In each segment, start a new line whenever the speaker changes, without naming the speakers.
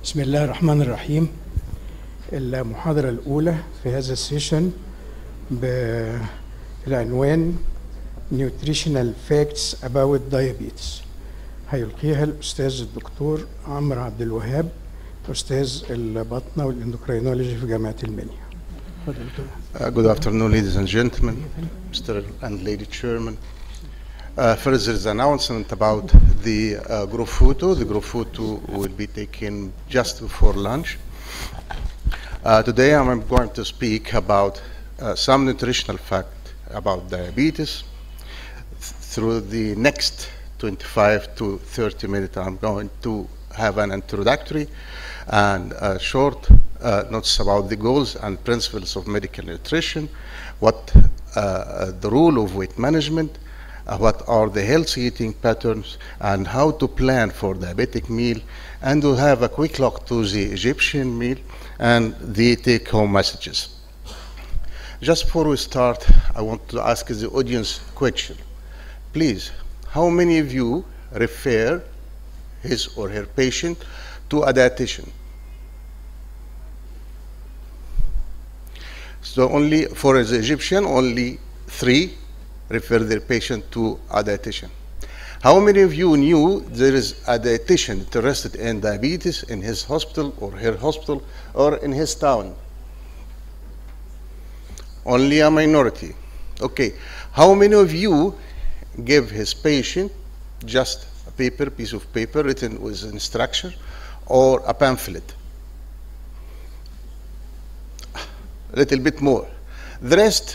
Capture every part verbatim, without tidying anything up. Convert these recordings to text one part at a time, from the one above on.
بسم الله الرحمن الرحيم. المحاضرة الأولى في هذا السيشن بالعنوان Nutritional Facts About Diabetes. هيلقيها الأستاذ الدكتور عمر عبد الوهاب، أستاذ البطنة والإندوكرينولوجي في جامعة المنيا.
Uh, good afternoon, ladies and gentlemen, Mister and Lady Chairman. Uh, first, there is an announcement about the uh, group photo. The group photo will be taken just before lunch. Uh, today, I'm going to speak about uh, some nutritional fact about diabetes. Through the next twenty-five to thirty minutes, I'm going to have an introductory and a short uh, notes about the goals and principles of medical nutrition, what uh, the role of weight management, uh, what are the healthy eating patterns, and how to plan for diabetic meal, and we'll have a quick look to the Egyptian meal and the take-home messages. Just before we start, I want to ask the audience a question. Please, how many of you refer his or her patient to a dietitian? So only for the Egyptian, only three refer their patient to a dietitian. How many of you knew there is a dietitian interested in diabetes in his hospital or her hospital or in his town? Only a minority. Okay. How many of you give his patient just a paper, piece of paper written with instruction or a pamphlet? A little bit more. The rest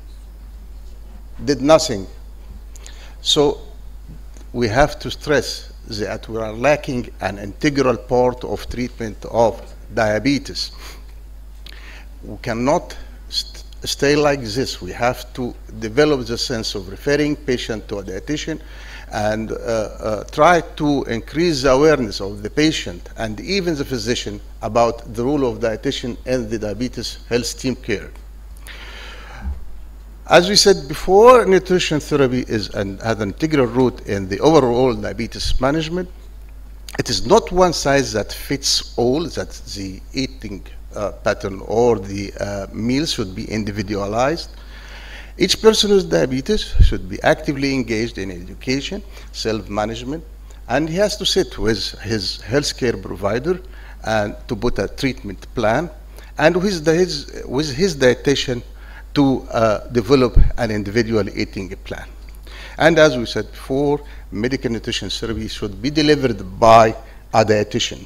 did nothing. So we have to stress that we are lacking an integral part of treatment of diabetes. We cannot st stay like this. We have to develop the sense of referring patient to a dietitian and uh, uh, try to increase the awareness of the patient and even the physician about the role of dietitian in the diabetes health team care. As we said before, nutrition therapy is an, has an integral role in the overall diabetes management. It is not one size that fits all, that the eating uh, pattern or the uh, meals should be individualized. Each person with diabetes should be actively engaged in education, self-management, and he has to sit with his healthcare provider and to put a treatment plan, and with his, with his dietitian to uh, develop an individual eating plan. And as we said before, medical nutrition service should be delivered by a dietitian.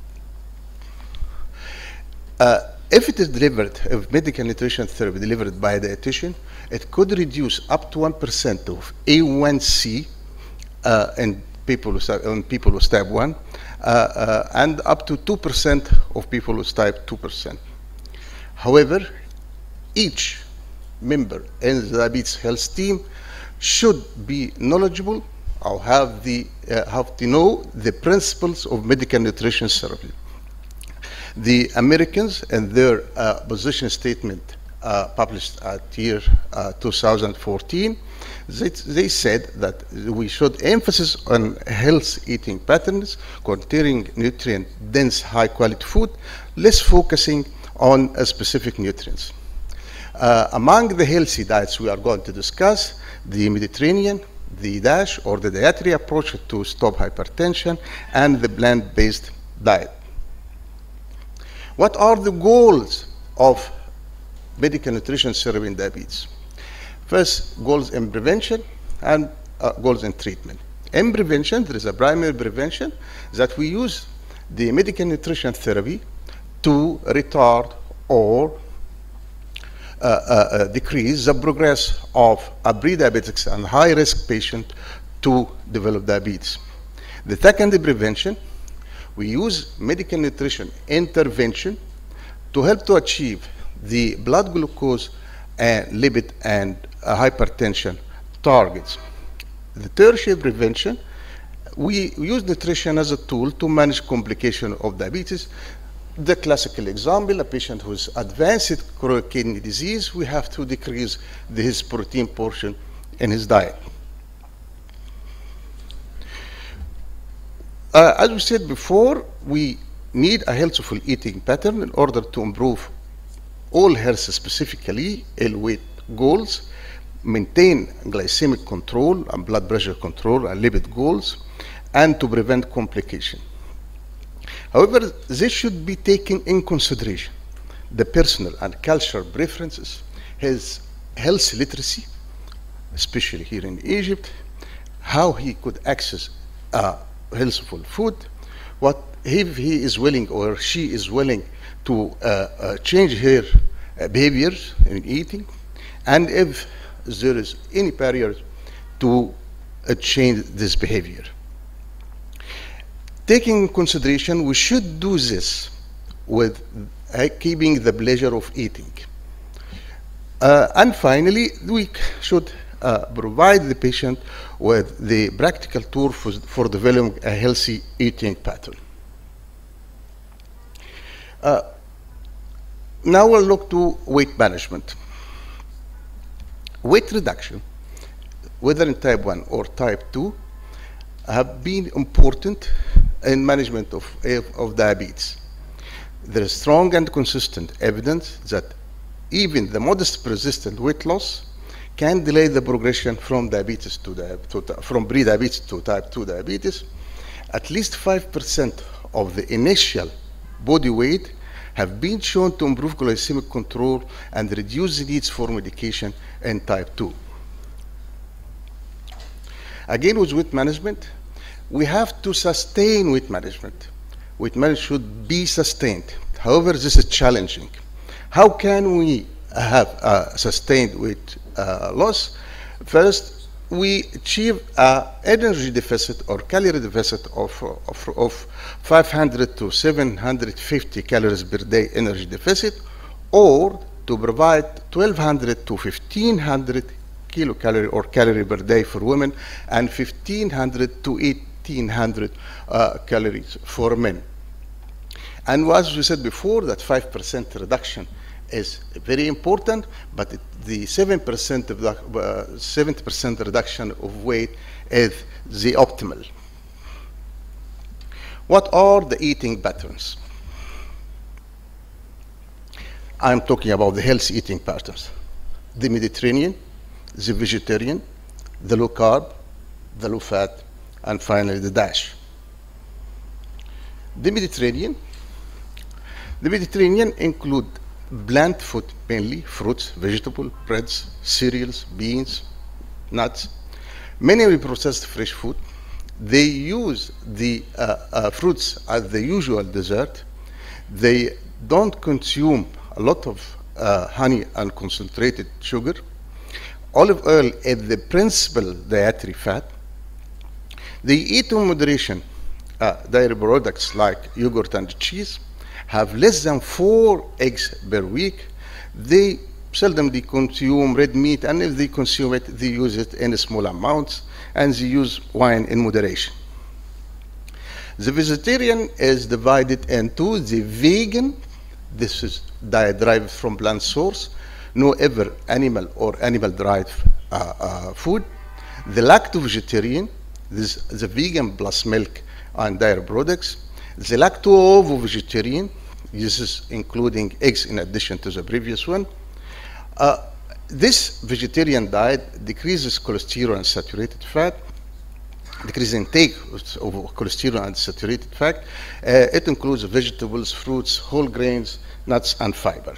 Uh, if it is delivered, if medical nutrition therapy delivered by a dietitian, it could reduce up to one percent of A one C uh, in, people with, in people with type one, uh, uh, and up to two percent of people with type two percent. However, each member in the diabetes health team should be knowledgeable or have, the, uh, have to know the principles of medical nutrition therapy. The Americans, in their uh, position statement uh, published at year uh, two thousand fourteen, they, they said that we should emphasize on health eating patterns containing nutrient-dense, high-quality food, less focusing on uh, specific nutrients. Uh, among the healthy diets we are going to discuss, the Mediterranean, the DASH or the dietary approach to stop hypertension, and the plant-based diet. What are the goals of medical nutrition therapy in diabetes? First, goals in prevention and uh, goals in treatment. In prevention, there is a primary prevention that we use the medical nutrition therapy to retard or Uh, uh, uh, decrease the progress of a pre-diabetics and high-risk patient to develop diabetes. The second prevention, we use medical nutrition intervention to help to achieve the blood glucose and lipid and uh, hypertension targets. The tertiary prevention, we use nutrition as a tool to manage complication of diabetes. The classical example, a patient who has advanced chronic kidney disease, we have to decrease the, his protein portion in his diet. Uh, as we said before, we need a healthful eating pattern in order to improve all health, specifically ill weight goals, maintain glycemic control and blood pressure control and lipid goals, and to prevent complication. However, this should be taken in consideration the personal and cultural preferences, his health literacy, especially here in Egypt, how he could access uh, healthful food, what if he is willing or she is willing to uh, uh, change her uh, behavior in eating, and if there is any barrier to uh, change this behavior. Taking in consideration, we should do this with uh, keeping the pleasure of eating. Uh, and finally, we should uh, provide the patient with the practical tool for, for developing a healthy eating pattern. Uh, now we'll look to weight management. Weight reduction, whether in type one or type two, have been important in management of, of diabetes. There is strong and consistent evidence that even the modest persistent weight loss can delay the progression from diabetes to, di to from pre-diabetes to type two diabetes. At least five percent of the initial body weight have been shown to improve glycemic control and reduce the needs for medication in type two. Again, with weight management, we have to sustain weight management. Weight management should be sustained. However, this is challenging. How can we have a sustained weight uh, loss? First, we achieve an energy deficit or calorie deficit of, of, of five hundred to seven hundred fifty calories per day energy deficit, or to provide twelve hundred to fifteen hundred kilocalorie or calorie per day for women and fifteen hundred to eighteen hundred uh, calories for men. And as we said before, that five percent reduction is very important, but it, the seven percent of the, uh, seventy percent reduction of weight is the optimal. What are the eating patterns? I'm talking about the healthy eating patterns. The Mediterranean, the vegetarian, the low carb, the low fat, and finally the DASH. The Mediterranean, the Mediterranean include plant food, mainly fruits, vegetables, breads, cereals, beans, nuts, many processed fresh food. They use the uh, uh, fruits as the usual dessert. They don't consume a lot of uh, honey and concentrated sugar. Olive oil is the principal dietary fat. They eat in moderation uh, dairy products like yogurt and cheese, have less than four eggs per week. They seldomly consume red meat, and if they consume it, they use it in small amounts, and they use wine in moderation. The vegetarian is divided into the vegan, this is diet derived from plant source, no ever animal or animal-derived uh, uh, food. The lacto-vegetarian, this is the vegan plus milk and dairy products. The lacto-ovo-vegetarian, this is including eggs in addition to the previous one. Uh, this vegetarian diet decreases cholesterol and saturated fat, decreases intake of cholesterol and saturated fat. Uh, it includes vegetables, fruits, whole grains, nuts, and fiber.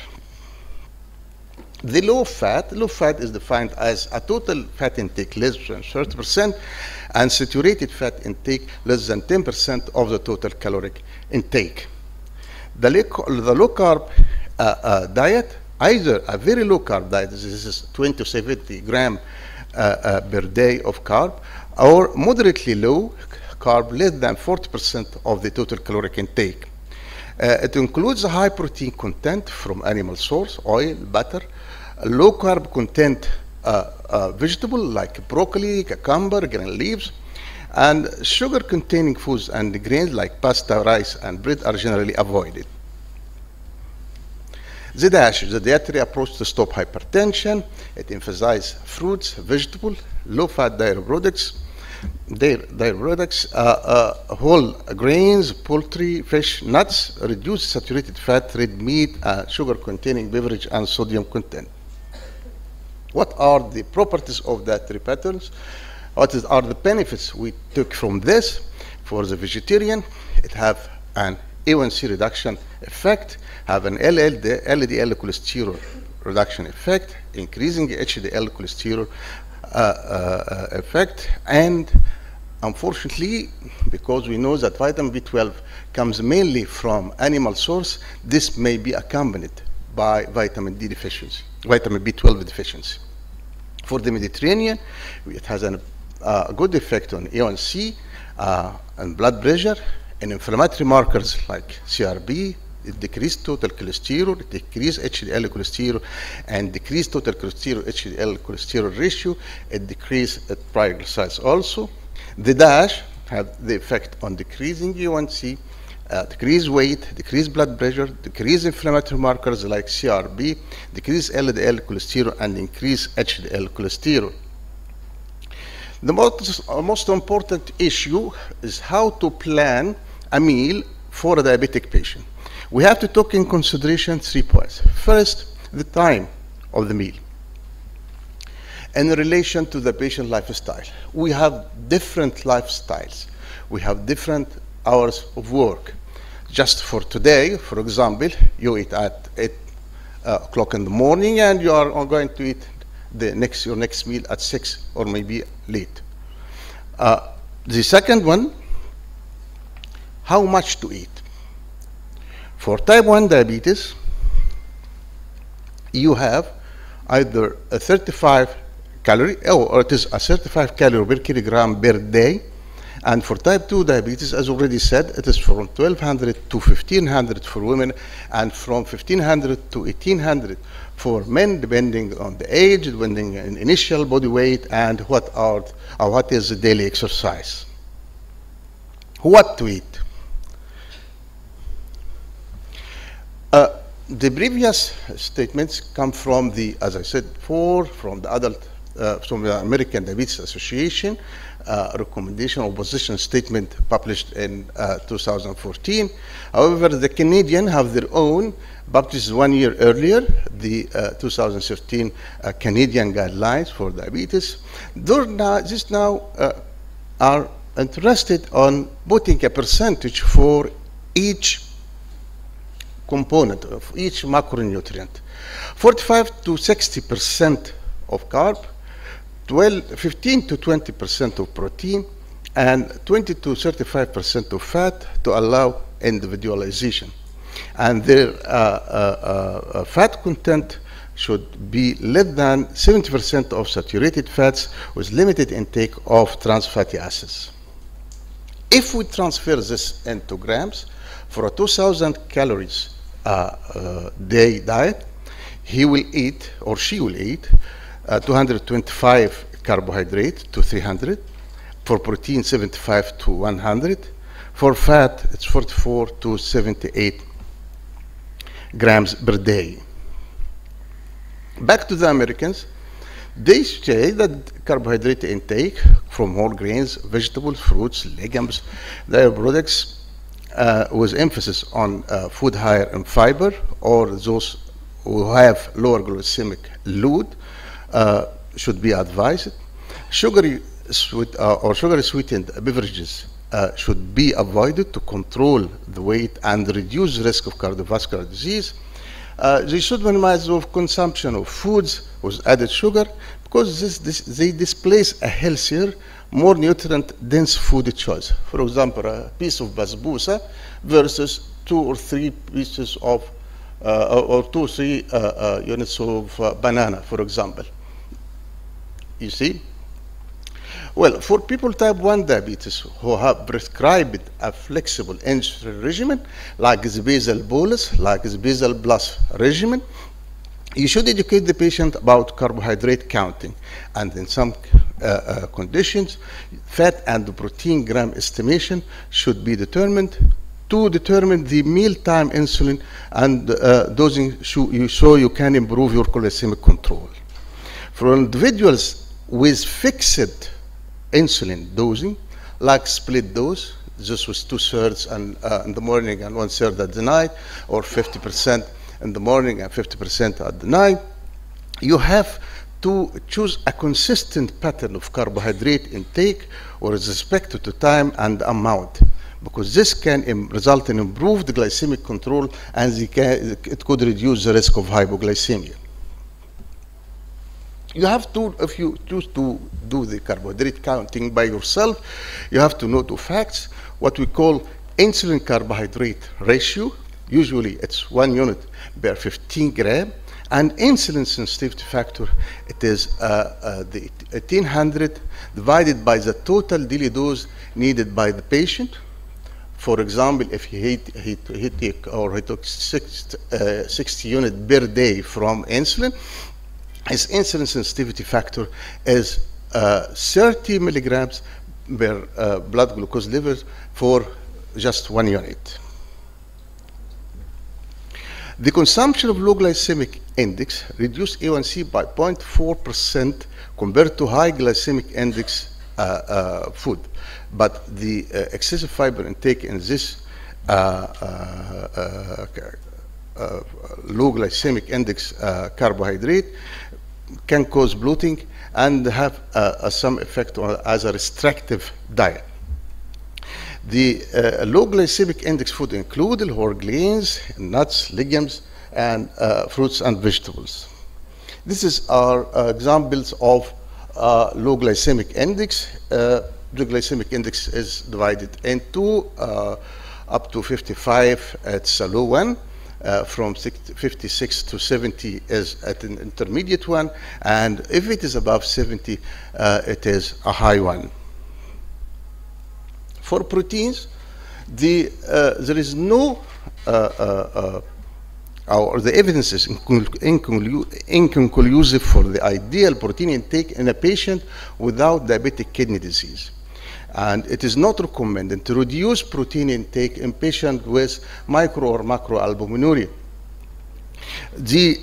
The low fat, low fat is defined as a total fat intake less than thirty percent and saturated fat intake less than ten percent of the total caloric intake. The, the low carb uh, uh, diet, either a very low carb diet, this is twenty to seventy gram uh, uh, per day of carb, or moderately low carb, less than forty percent of the total caloric intake. Uh, it includes a high protein content from animal source, oil, butter, low carb content uh, uh, vegetable like broccoli, cucumber, green leaves, and sugar containing foods and grains like pasta, rice, and bread are generally avoided. The DASH is the dietary approach to stop hypertension. It emphasizes fruits, vegetables, low-fat dairy products. their, their products, uh, uh, whole grains, poultry, fish, nuts, reduced saturated fat, red meat, uh, sugar-containing beverage, and sodium content. What are the properties of that three patterns? What is, are the benefits we took from this? For the vegetarian, it have an A one C reduction effect, have an L L D L cholesterol reduction effect, increasing H D L cholesterol uh, uh, effect, and unfortunately, because we know that vitamin B twelve comes mainly from animal source, this may be accompanied by vitamin D deficiency, vitamin B twelve deficiency. For the Mediterranean, it has an, uh, a good effect on A one C uh, and blood pressure, and inflammatory markers like C R B. It decreased total cholesterol, it decreased H D L cholesterol, and decreased total cholesterol H D L cholesterol ratio. It decreased triglycerides also. The DASH have the effect on decreasing A one C, uh, decrease weight, decrease blood pressure, decrease inflammatory markers like C R B, decrease L D L cholesterol, and increase H D L cholesterol. The most, uh, most important issue is how to plan a meal for a diabetic patient. We have to take in consideration three points. First, the time of the meal in relation to the patient lifestyle. We have different lifestyles. We have different hours of work. Just for today, for example, you eat at eight o'clock in the morning and you are going to eat the next, your next meal at six or maybe late. Uh, the second one, how much to eat. For type one diabetes, you have either a thirty-five calorie, oh, or it is a thirty-five calorie per kilogram per day. And for type two diabetes, as already said, it is from twelve hundred to fifteen hundred for women, and from fifteen hundred to eighteen hundred for men, depending on the age, depending on initial body weight, and what are, or what is the daily exercise. What to eat? Uh, the previous statements come from the, as I said before, from the adult, uh, from the American Diabetes Association uh, recommendation or position statement published in uh, two thousand fourteen. However, the Canadian have their own, published one year earlier, the uh, two thousand thirteen uh, Canadian guidelines for diabetes. They're now, this now uh, are interested on putting a percentage for each component of each macronutrient. forty-five to sixty percent of carb, twelve, fifteen to twenty percent of protein, and twenty to thirty-five percent of fat to allow individualization. And their uh, uh, uh, fat content should be less than seventy percent of saturated fats with limited intake of trans fatty acids. If we transfer this into grams, for a two thousand calories Uh, uh, day diet, he will eat or she will eat uh, two hundred twenty-five carbohydrate to three hundred, for protein seventy-five to one hundred, for fat it's forty-four to seventy-eight grams per day. Back to the Americans, they say that carbohydrate intake from whole grains, vegetables, fruits, legumes, their products Uh, with emphasis on uh, food higher in fiber, or those who have lower glycemic load uh, should be advised. Sugary sweet, uh, or sugar sweetened beverages uh, should be avoided to control the weight and reduce risk of cardiovascular disease. Uh, they should minimize the consumption of foods with added sugar, because this, this, they displace a healthier, more nutrient-dense food choice. For example, a piece of basbousa versus two or three pieces of, uh, or two or three uh, uh, units of uh, banana, for example. You see? Well, for people type one diabetes who have prescribed a flexible insulin regimen, like the basal bolus, like the basal plus regimen, you should educate the patient about carbohydrate counting, and in some uh, uh, conditions, fat and protein gram estimation should be determined to determine the mealtime insulin and uh, dosing so you, so you can improve your glycemic control. For individuals with fixed insulin dosing, like split dose, just with two thirds and, uh, in the morning and one third at the night, or fifty percent in the morning and fifty percent at the night. You have to choose a consistent pattern of carbohydrate intake with respect to time and amount, because this can im result in improved glycemic control, and can, it could reduce the risk of hypoglycemia. You have to, if you choose to do the carbohydrate counting by yourself, you have to know two facts: what we call insulin carbohydrate ratio, usually it's one unit per fifteen gram, and insulin sensitivity factor, it is uh, uh, the eighteen hundred divided by the total daily dose needed by the patient. For example, if he, he, he, take, or he took six, uh, sixty units per day from insulin, his insulin sensitivity factor is uh, thirty milligrams per uh, blood glucose level for just one unit. The consumption of low glycemic index reduced A one C by zero point four percent compared to high glycemic index uh, uh, food. But the uh, excessive fiber intake in this uh, uh, uh, uh, low glycemic index uh, carbohydrate can cause bloating and have uh, uh, some effect on, as a restrictive diet. The uh, low glycemic index food include whole grains, nuts, legumes, and uh, fruits and vegetables. This is our uh, examples of uh, low glycemic index. Uh, the glycemic index is divided into uh, up to fifty-five, it's a low one. Uh, from fifty-six to seventy is at an intermediate one, and if it is above seventy, uh, it is a high one. For proteins, the, uh, there is no, uh, uh, uh, or the evidence is inconclu inconclusive for the ideal protein intake in a patient without diabetic kidney disease. And it is not recommended to reduce protein intake in patients with micro or macroalbuminuria. The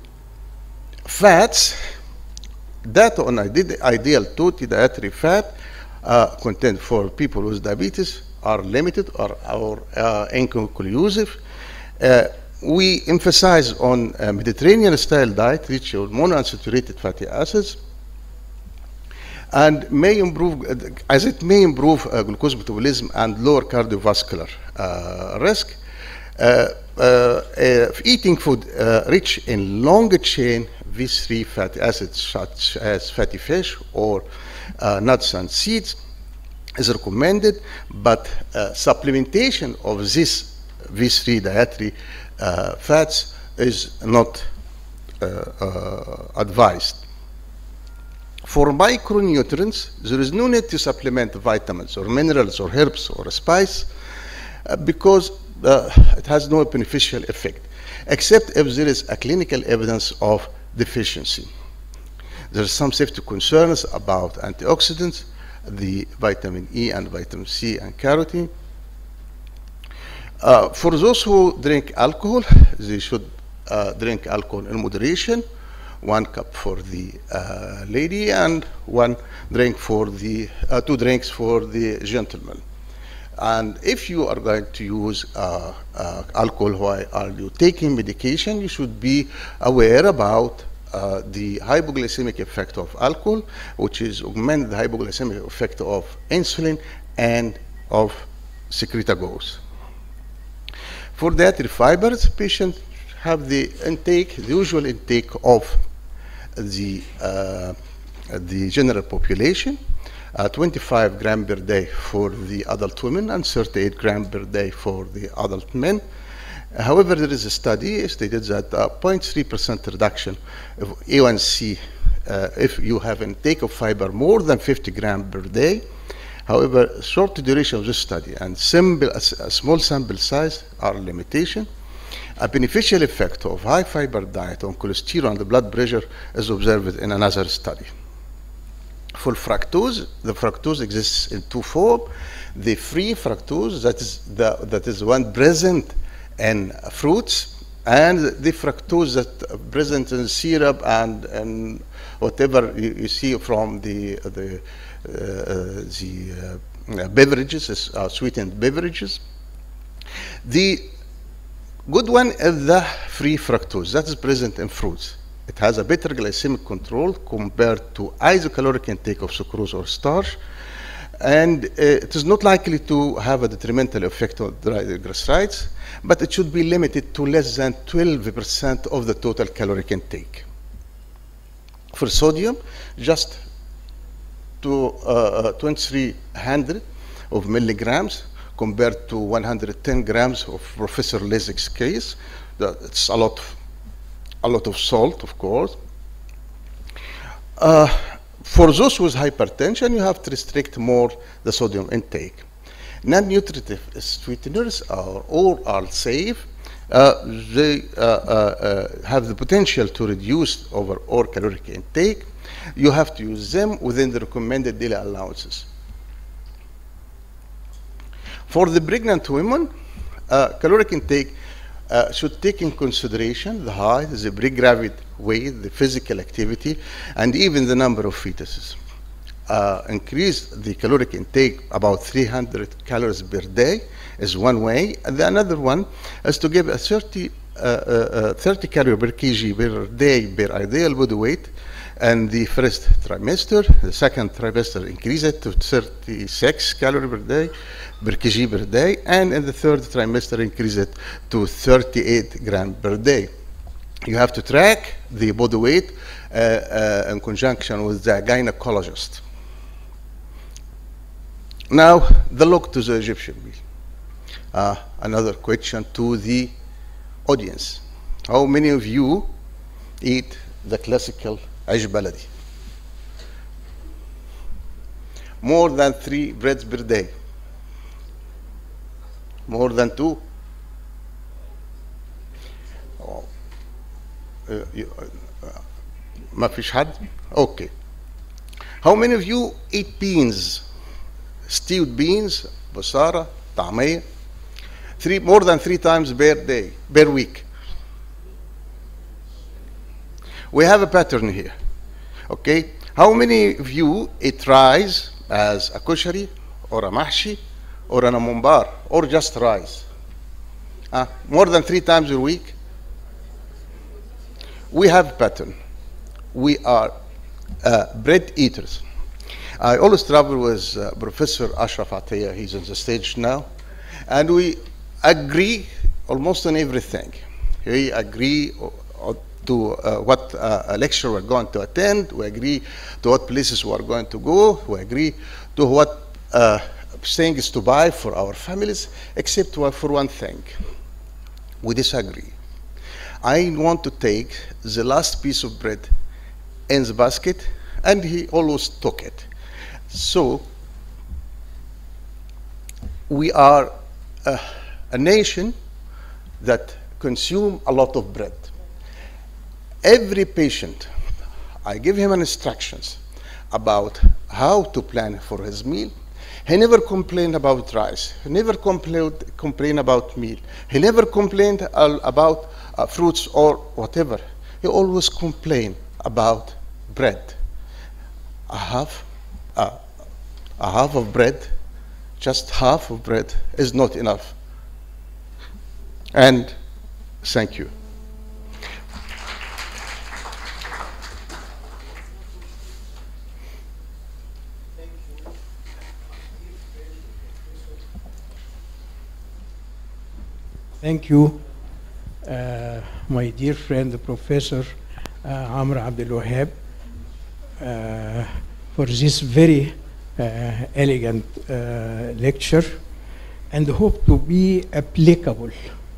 fats, data on ideal total dietary fat uh, content for people with diabetes are limited or, or uh, inconclusive. Uh, we emphasize on a Mediterranean style diet rich in monounsaturated fatty acids, and may improve, as it may improve uh, glucose metabolism and lower cardiovascular uh, risk. Uh, uh, uh, eating food uh, rich in longer chain V three fatty acids such as fatty fish or uh, nuts and seeds is recommended, but uh, supplementation of this V three dietary uh, fats is not uh, uh, advised. For micronutrients, there is no need to supplement vitamins or minerals or herbs or spice uh, because uh, it has no beneficial effect, except if there is a clinical evidence of deficiency. There are some safety concerns about antioxidants, the vitamin E and vitamin C and carotene. Uh, for those who drink alcohol, they should uh, drink alcohol in moderation. One cup for the uh, lady and one drink for the, uh, two drinks for the gentleman. And if you are going to use uh, uh, alcohol while are you taking medication, you should be aware about uh, the hypoglycemic effect of alcohol, which is augmented the hypoglycemic effect of insulin and of secretagogues. For dietary fibers, patients have the intake, the usual intake of the, uh, the general population, uh, twenty-five grams per day for the adult women and thirty-eight grams per day for the adult men. However, there is a study stated that a zero point three percent reduction of A one C uh, if you have intake of fiber more than fifty grams per day. However, short duration of this study and simple, a, a small sample size are a limitation. A beneficial effect of high fiber diet on cholesterol and blood pressure is observed in another study. For fructose, the fructose exists in two forms. The free fructose, that is the that is one present in fruits, and the fructose that present in syrup and, and whatever you, you see from the the the uh, beverages, uh, sweetened beverages. The good one is the free fructose that is present in fruits. It has a better glycemic control compared to isocaloric intake of sucrose or starch, and uh, it is not likely to have a detrimental effect on triglycerides, but it should be limited to less than twelve percent of the total caloric intake. For sodium, just to uh, twenty-three hundred of milligrams compared to one hundred ten grams of Professor Leszek's case. It's a lot, a lot of salt, of course. Uh, for those with hypertension, you have to restrict more the sodium intake. Non-nutritive sweeteners are all are safe. Uh, they uh, uh, uh, have the potential to reduce overall caloric intake. You have to use them within the recommended daily allowances. For the pregnant women, uh, caloric intake uh, should take in consideration the height, the pre-gravid weight, the physical activity, and even the number of fetuses. Uh, increase the caloric intake about three hundred calories per day is one way. And the another one is to give a thirty, uh, uh, thirty calories per kg per day per ideal body weight. And the first trimester, the second trimester, increase it to thirty-six calories per day, per kg per day, and in the third trimester, increase it to thirty-eight grams per day. You have to track the body weight uh, uh, in conjunction with the gynecologist. Now, the look to the Egyptian meal. Uh, another question to the audience. How many of you eat the classical عيش بلدي? More than three breads per day. More than two. Oh. Uh, you, uh, ما فيش حد? Okay. How many of you eat beans? Stewed beans, بصارة, طعمية? Three, more than three times per day, per week. We have a pattern here, okay? How many of you eat rice as a koshari, or a mahshi, or a mumbar, or just rice? Uh, more than three times a week? We have a pattern. We are uh, bread eaters. I always travel with uh, Professor Ashraf Atiyah, he's on the stage now, and we agree almost on everything. We agree to uh, what uh, lecture we're going to attend, we agree to what places we're going to go, we agree to what uh, things to buy for our families, except for one thing. We disagree. I want to take the last piece of bread in the basket, and he always took it. So, we are uh, a nation that consume a lot of bread. Every patient, I give him instructions about how to plan for his meal. He never complained about rice. He never complained, complained about meal. He never complained uh, about uh, fruits or whatever. He always complained about bread. A half, uh, a half of bread, just half of bread is not enough. And thank you.
Thank you, uh, my dear friend, Professor uh, Amr Abdel Wahab, uh, for this very uh, elegant uh, lecture, and hope to be applicable.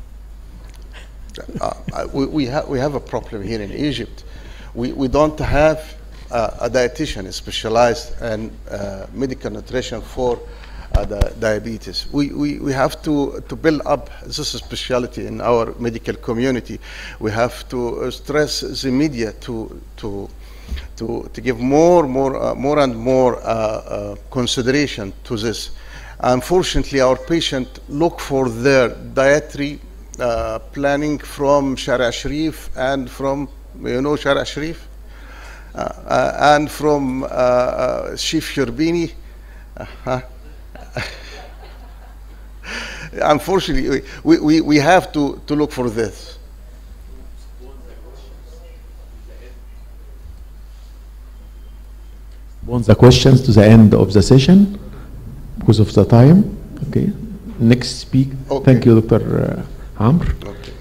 Uh, we, we, ha we have a problem here in Egypt. We, we don't have uh, a dietitian specialized in uh, medical nutrition for Uh, the diabetes. We, we, we have to, to build up this specialty in our medical community. We have to uh, stress the media to, to, to, to give more, more, uh, more and more uh, uh, consideration to this. Unfortunately, our patients look for their dietary uh, planning from Shara Sharif and from, you know, Shara Sharif. Uh, uh, and from uh, uh, Chief Sherbini, uh, unfortunately, we, we, we have to, to look for this.
Want the questions to the end of the session because of the time. Okay. Next speak. Okay. Thank you, Doctor Uh, Amr.
Okay.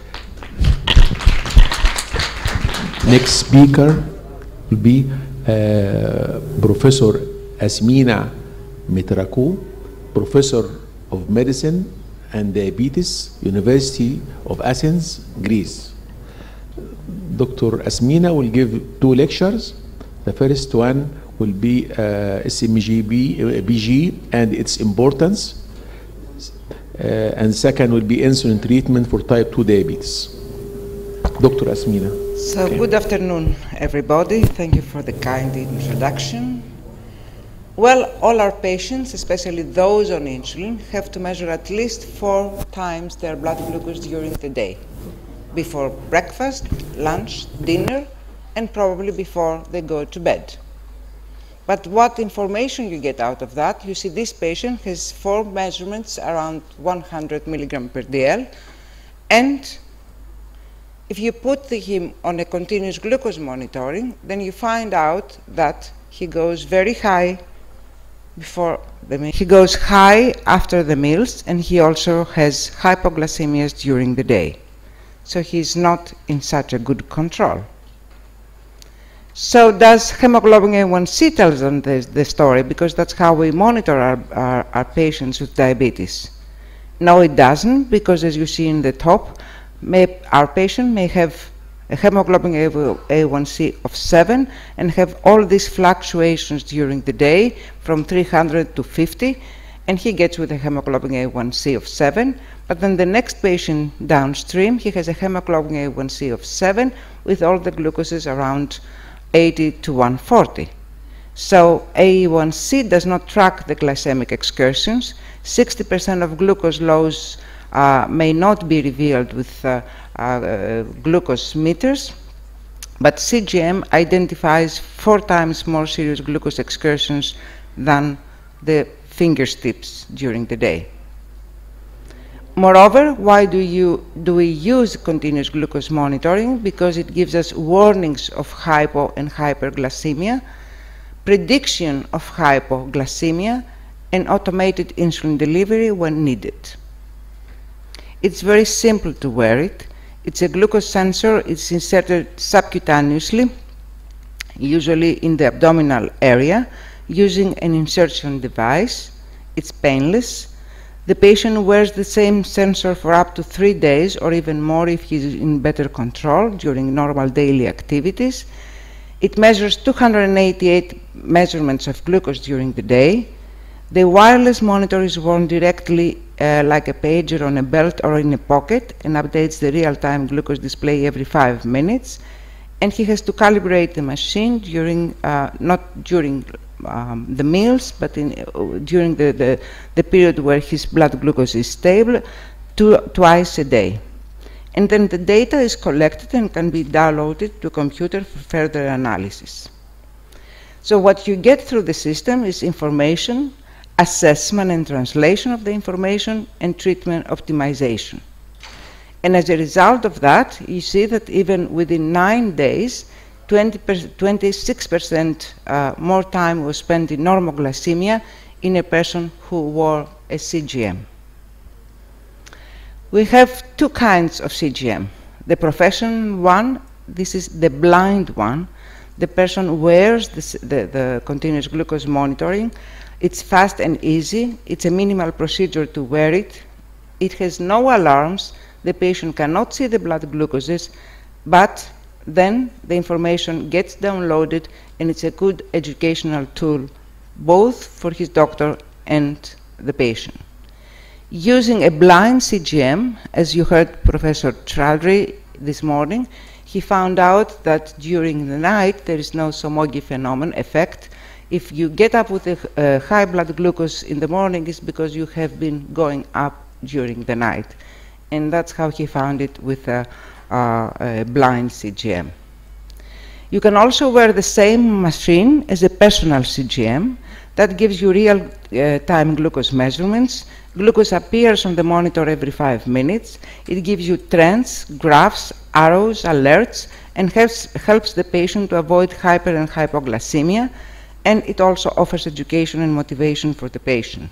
Next speaker will be uh, Professor Mina Mitrakou, Professor of Medicine and Diabetes, University of Athens, Greece. Doctor Asmina will give two lectures. The first one will be uh, S M B G and its importance. Uh, and second will be insulin treatment for type two diabetes. Doctor Asmina.
So okay. Good afternoon, everybody. Thank you for the kind introduction. Well, all our patients, especially those on insulin, have to measure at least four times their blood glucose during the day, before breakfast, lunch, dinner, and probably before they go to bed. But what information you get out of that? You see this patient has four measurements around one hundred milligram per D-L, and if you put the, him on a continuous glucose monitoring, then you find out that he goes very high before the meal. He goes high after the meals, and he also has hypoglycemias during the day. So he's not in such a good control. So does hemoglobin A one C tell them the, the story? Because that's how we monitor our, our, our patients with diabetes. No, it doesn't, because as you see in the top, may, our patient may have a hemoglobin A one C of seven and have all these fluctuations during the day from three hundred to fifty, and he gets with a hemoglobin A one C of seven, but then the next patient downstream, he has a hemoglobin A one C of seven with all the glucoses around eighty to one forty. So A one C does not track the glycemic excursions. sixty percent of glucose lows uh, may not be revealed with uh, uh, glucose meters, but C G M identifies four times more serious glucose excursions than the finger tips during the day. Moreover, why do, you, do we use continuous glucose monitoring? Because it gives us warnings of hypo and hyperglycemia, prediction of hypoglycemia, and automated insulin delivery when needed. It's very simple to wear it. It's a glucose sensor. It's inserted subcutaneously, usually in the abdominal area, using an insertion device. It's painless. The patient wears the same sensor for up to three days or even more if he's in better control during normal daily activities. It measures two hundred eighty-eight measurements of glucose during the day. The wireless monitor is worn directly uh, like a pager on a belt or in a pocket and updates the real-time glucose display every five minutes. And he has to calibrate the machine during, uh, not during Um, the meals, but in, uh, during the, the, the period where his blood glucose is stable, two, twice a day. And then the data is collected and can be downloaded to a computer for further analysis. So what you get through the system is information, assessment and translation of the information, and treatment optimization. And as a result of that, you see that even within nine days, twenty-six percent uh, more time was spent in normoglycemia in a person who wore a C G M. We have two kinds of C G M. The professional one, this is the blind one. The person wears this, the, the continuous glucose monitoring. It's fast and easy. It's a minimal procedure to wear it. It has no alarms. The patient cannot see the blood glucoses, but then the information gets downloaded, and it's a good educational tool both for his doctor and the patient. Using a blind C G M, as you heard Professor Chowdhury this morning, he found out that during the night there is no Somogyi phenomenon effect. If you get up with a, a high blood glucose in the morning, it's because you have been going up during the night. And that's how he found it with a Uh, a blind C G M. You can also wear the same machine as a personal C G M. That gives you real-time uh, glucose measurements. Glucose appears on the monitor every five minutes. It gives you trends, graphs, arrows, alerts, and helps, helps the patient to avoid hyper and hypoglycemia. And it also offers education and motivation for the patient.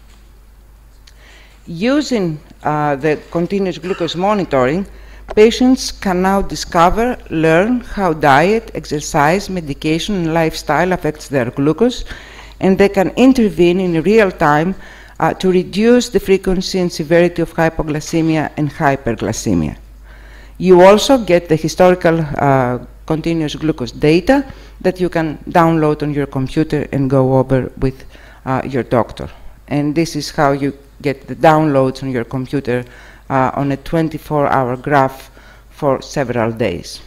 Using uh, the continuous glucose monitoring, patients can now discover, learn how diet, exercise, medication, and lifestyle affects their glucose, and they can intervene in real time uh, to reduce the frequency and severity of hypoglycemia and hyperglycemia. You also get the historical uh, continuous glucose data that you can download on your computer and go over with uh, your doctor. And this is how you get the downloads on your computer uh, on a twenty-four hour graph for several days.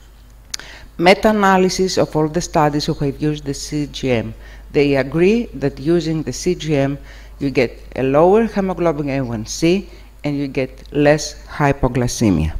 Meta-analysis of all the studies who have used the C G M. They agree that using the C G M, you get a lower hemoglobin A one C and you get less hypoglycemia.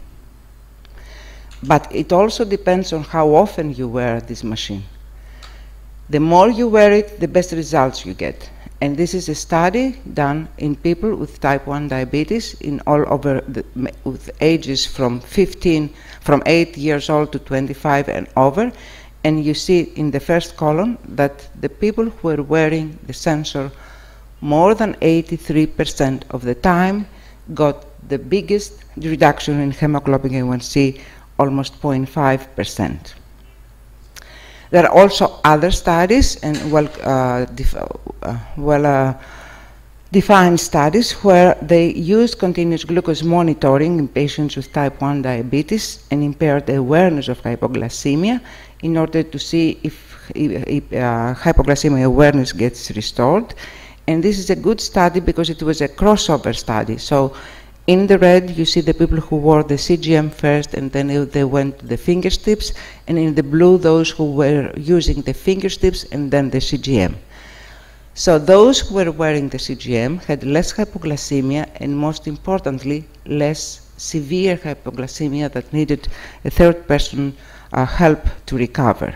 But it also depends on how often you wear this machine. The more you wear it, the best results you get. And this is a study done in people with type one diabetes in all over the, with ages from fifteen, from eight years old to twenty-five and over. And you see in the first column that the people who are wearing the sensor more than eighty-three percent of the time got the biggest reduction in hemoglobin A one C, almost zero point five percent. There are also other studies and well, uh, def uh, well uh, defined studies where they use continuous glucose monitoring in patients with type one diabetes and impaired awareness of hypoglycemia in order to see if, if, if uh, hypoglycemia awareness gets restored. And this is a good study because it was a crossover study. So in the red, you see the people who wore the C G M first, and then they went to the finger strips, and in the blue, those who were using the finger strips and then the C G M. So those who were wearing the C G M had less hypoglycemia, and most importantly, less severe hypoglycemia that needed a third person uh, help to recover.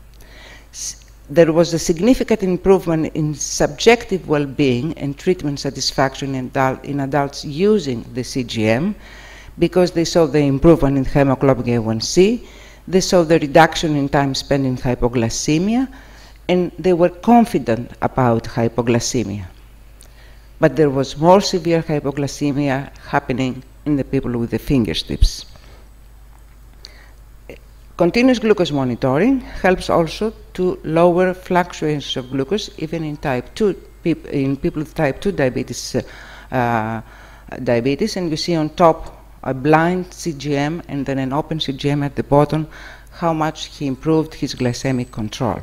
S There was a significant improvement in subjective well-being and treatment satisfaction in, adult, in adults using the C G M because they saw the improvement in hemoglobin A one C, they saw the reduction in time spent in hypoglycemia, and they were confident about hypoglycemia. But there was more severe hypoglycemia happening in the people with the finger strips. Continuous glucose monitoring helps also to lower fluctuations of glucose, even in type two, peop in people with type two diabetes, uh, uh, diabetes. And you see on top a blind C G M and then an open C G M at the bottom, how much he improved his glycemic control.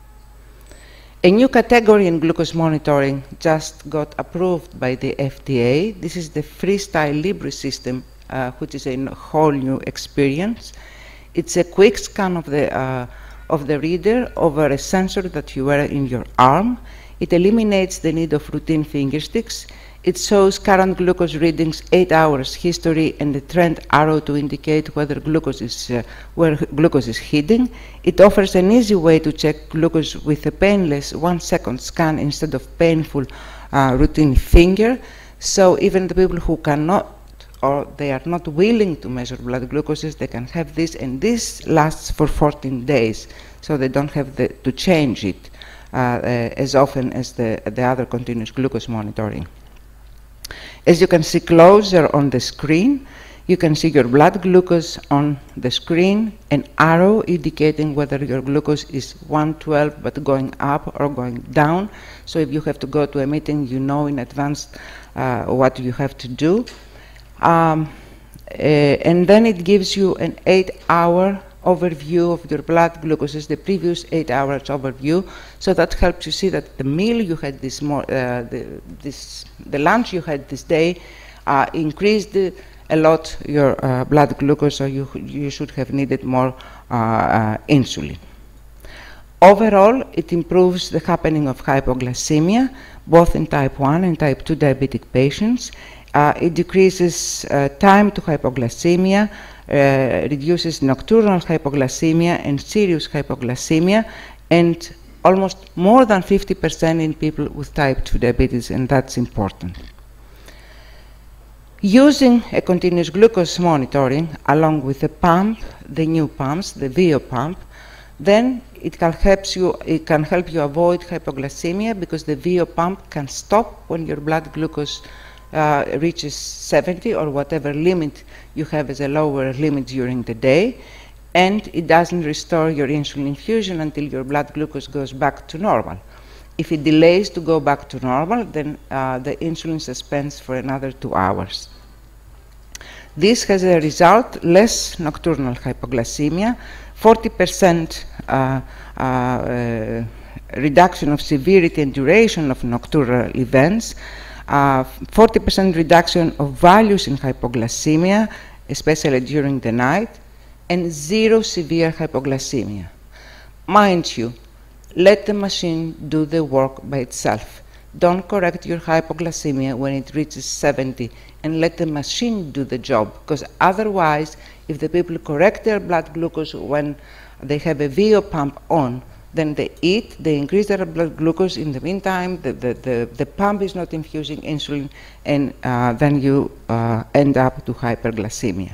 A new category in glucose monitoring just got approved by the F D A. This is the Freestyle Libre system, uh, which is a whole new experience. It's a quick scan of the, uh, of the reader over a sensor that you wear in your arm. It eliminates the need of routine finger sticks. It shows current glucose readings, eight hours history, and the trend arrow to indicate whether glucose is, uh, where glucose is hidden. It offers an easy way to check glucose with a painless one-second scan instead of painful uh, routine finger. So even the people who cannot or they are not willing to measure blood glucoses, they can have this, and this lasts for fourteen days, so they don't have the, to change it uh, uh, as often as the, the other continuous glucose monitoring. As you can see closer on the screen, you can see your blood glucose on the screen, an arrow indicating whether your glucose is one twelve but going up or going down. So if you have to go to a meeting, you know in advance uh, what you have to do. Um, uh, and then it gives you an eight hour overview of your blood glucoses, the previous eight hours overview. So that helps you see that the meal you had this more, uh, the, this, the lunch you had this day uh, increased uh, a lot your uh, blood glucose, so you, you should have needed more uh, uh, insulin. Overall, it improves the happening of hypoglycemia, both in type one and type two diabetic patients. Uh, it decreases uh, time to hypoglycemia, uh, reduces nocturnal hypoglycemia and serious hypoglycemia, and almost more than fifty percent in people with type two diabetes, and that's important. Using a continuous glucose monitoring along with the pump, the new pumps, the Vio pump, then it can help you, it can help you avoid hypoglycemia, because the Vio pump can stop when your blood glucose uh, reaches seventy or whatever limit you have as a lower limit during the day, and it doesn't restore your insulin infusion until your blood glucose goes back to normal. If it delays to go back to normal, then uh, the insulin suspends for another two hours. This has a result, less nocturnal hypoglycemia, forty percent uh, uh, uh, reduction of severity and duration of nocturnal events, forty percent uh, reduction of values in hypoglycemia, especially during the night, and zero severe hypoglycemia. Mind you, let the machine do the work by itself. Don't correct your hypoglycemia when it reaches seventy, and let the machine do the job, because otherwise, if the people correct their blood glucose when they have a Vio pump on, then they eat, they increase their blood glucose. In the meantime, the, the, the, the pump is not infusing insulin, and uh, then you uh, end up to hyperglycemia.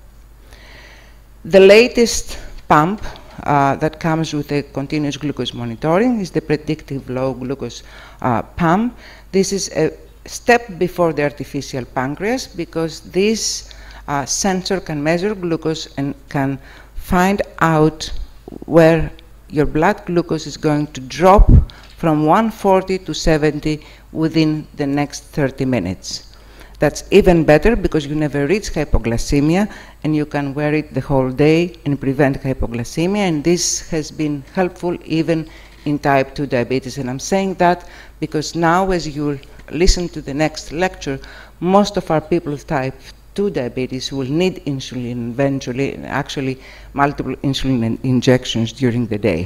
The latest pump uh, that comes with a continuous glucose monitoring is the predictive low glucose uh, pump. This is a step before the artificial pancreas, because this uh, sensor can measure glucose and can find out where your blood glucose is going to drop from one forty to seventy within the next thirty minutes. That's even better, because you never reach hypoglycemia, and you can wear it the whole day and prevent hypoglycemia, and this has been helpful even in type two diabetes. And I'm saying that because now, as you listen to the next lecture, most of our people with type two diabetes will need insulin eventually, actually multiple insulin injections during the day.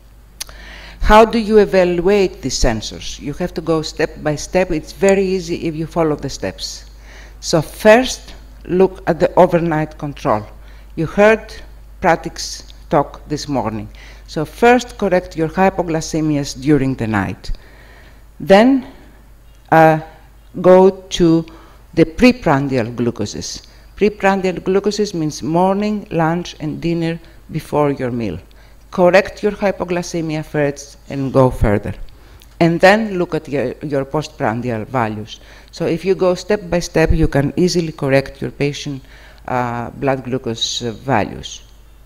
How do you evaluate these sensors? You have to go step by step. It's very easy if you follow the steps. So first, look at the overnight control. You heard Pratik's talk this morning. So first, correct your hypoglycemias during the night. Then uh, go to the preprandial glucoses. Preprandial glucoses means morning, lunch, and dinner before your meal. Correct your hypoglycemia first and go further. And then look at your, your postprandial values. So if you go step by step, you can easily correct your patient uh, blood glucose uh, values.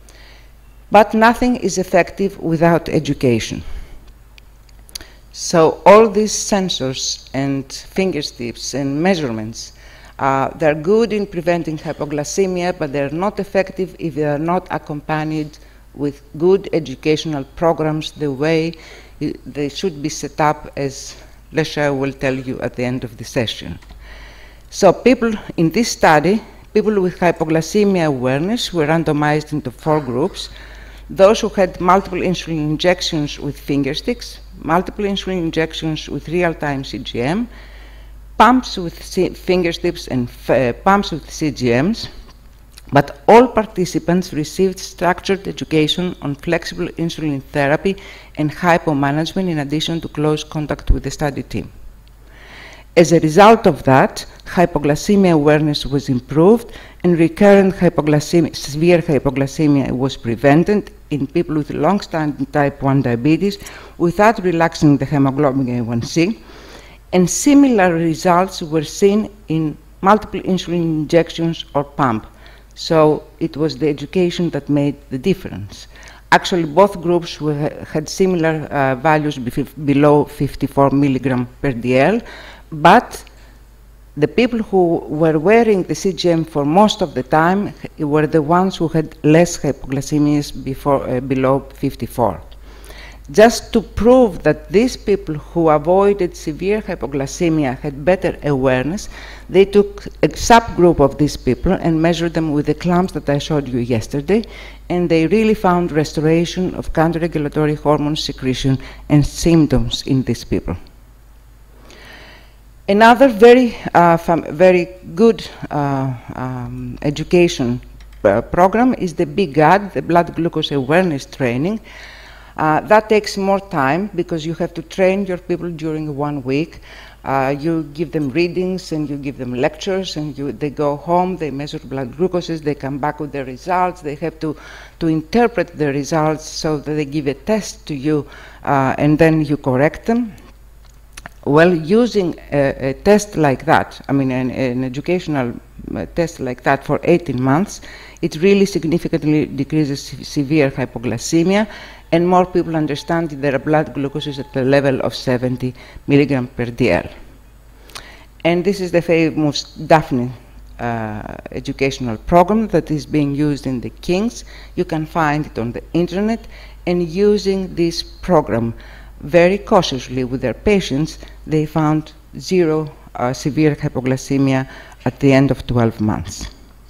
But nothing is effective without education. So all these sensors and finger tips and measurements, uh, they're good in preventing hypoglycemia, but they're not effective if they are not accompanied with good educational programs the way they should be set up, as Leszek will tell you at the end of the session. So people in this study, people with hypoglycemia awareness were randomized into four groups. Those who had multiple insulin injections with finger sticks, multiple insulin injections with real-time C G M, pumps with C finger tips and uh, pumps with C G Ms, but all participants received structured education on flexible insulin therapy and hypomanagement, in addition to close contact with the study team. As a result of that, hypoglycemia awareness was improved, and recurrent hypoglycemia, severe hypoglycemia was prevented in people with long-standing type one diabetes without relaxing the hemoglobin A one C, and similar results were seen in multiple insulin injections or pump. So it was the education that made the difference. Actually, both groups were, had similar uh, values below fifty-four milligram per D L, but the people who were wearing the C G M for most of the time were the ones who had less hypoglycemias before, uh, below fifty-four. Just to prove that these people who avoided severe hypoglycemia had better awareness, they took a subgroup of these people and measured them with the clamps that I showed you yesterday, and they really found restoration of counter-regulatory hormone secretion and symptoms in these people. Another very, uh, very good uh, um, education uh, program is the B G A D, the blood glucose awareness training. Uh, that takes more time because you have to train your people during one week. Uh, you give them readings and you give them lectures, and you, they go home, they measure blood glucoses, they come back with their results, they have to, to interpret the results so that they give a test to you, uh, and then you correct them. Well, using a, a test like that, I mean an, an educational uh, test like that for eighteen months, it really significantly decreases se severe hypoglycemia, and more people understand that their blood glucose is at the level of seventy milligrams per D L. And this is the famous Daphne uh, educational program that is being used in the King's. You can find it on the internet, and using this program very cautiously with their patients, they found zero uh, severe hypoglycemia at the end of twelve months.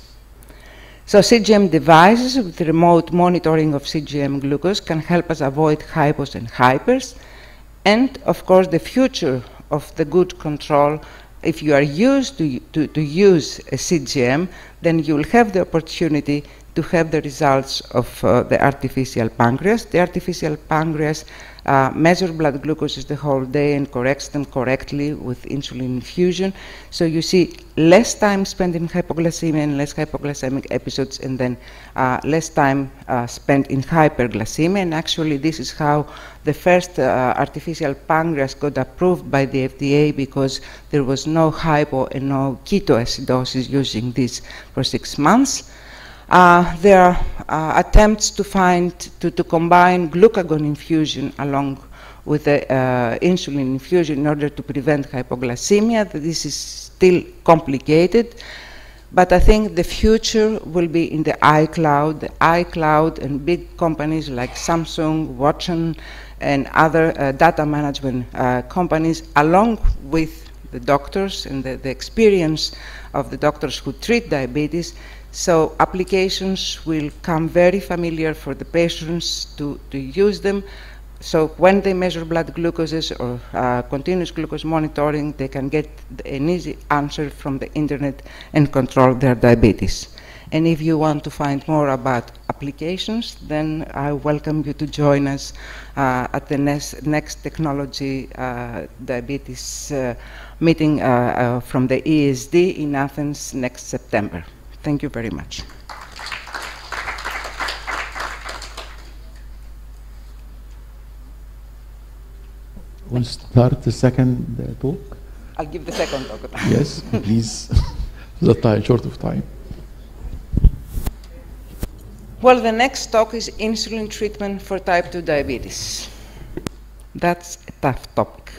So C G M devices with remote monitoring of C G M glucose can help us avoid hypos and hypers. And of course, the future of the good control, if you are used to, to, to use a C G M, then you will have the opportunity to have the results of uh, the artificial pancreas. The artificial pancreas uh, measures blood glucoses the whole day and corrects them correctly with insulin infusion. So you see less time spent in hypoglycemia and less hypoglycemic episodes, and then uh, less time uh, spent in hyperglycemia. And actually this is how the first uh, artificial pancreas got approved by the F D A, because there was no hypo and no ketoacidosis using this for six months. Uh, there are uh, attempts to find, to, to combine glucagon infusion along with the uh, insulin infusion in order to prevent hypoglycemia. This is still complicated, but I think the future will be in the iCloud. The iCloud and big companies like Samsung, Watson, and other uh, data management uh, companies, along with the doctors and the, the experience of the doctors who treat diabetes. So applications will come very familiar for the patients to, to use them. So when they measure blood glucoses or uh, continuous glucose monitoring, they can get an easy answer from the internet and control their diabetes. And if you want to find more about applications, then I welcome you to join us uh, at the next, next technology uh, diabetes uh, meeting uh, uh, from the E A S D in Athens next September. Thank you very much.
We'll start the second uh, talk.
I'll give the second talk.
Yes, please. The time, short of time.
Well, the next talk is insulin treatment for type two diabetes. That's a tough topic.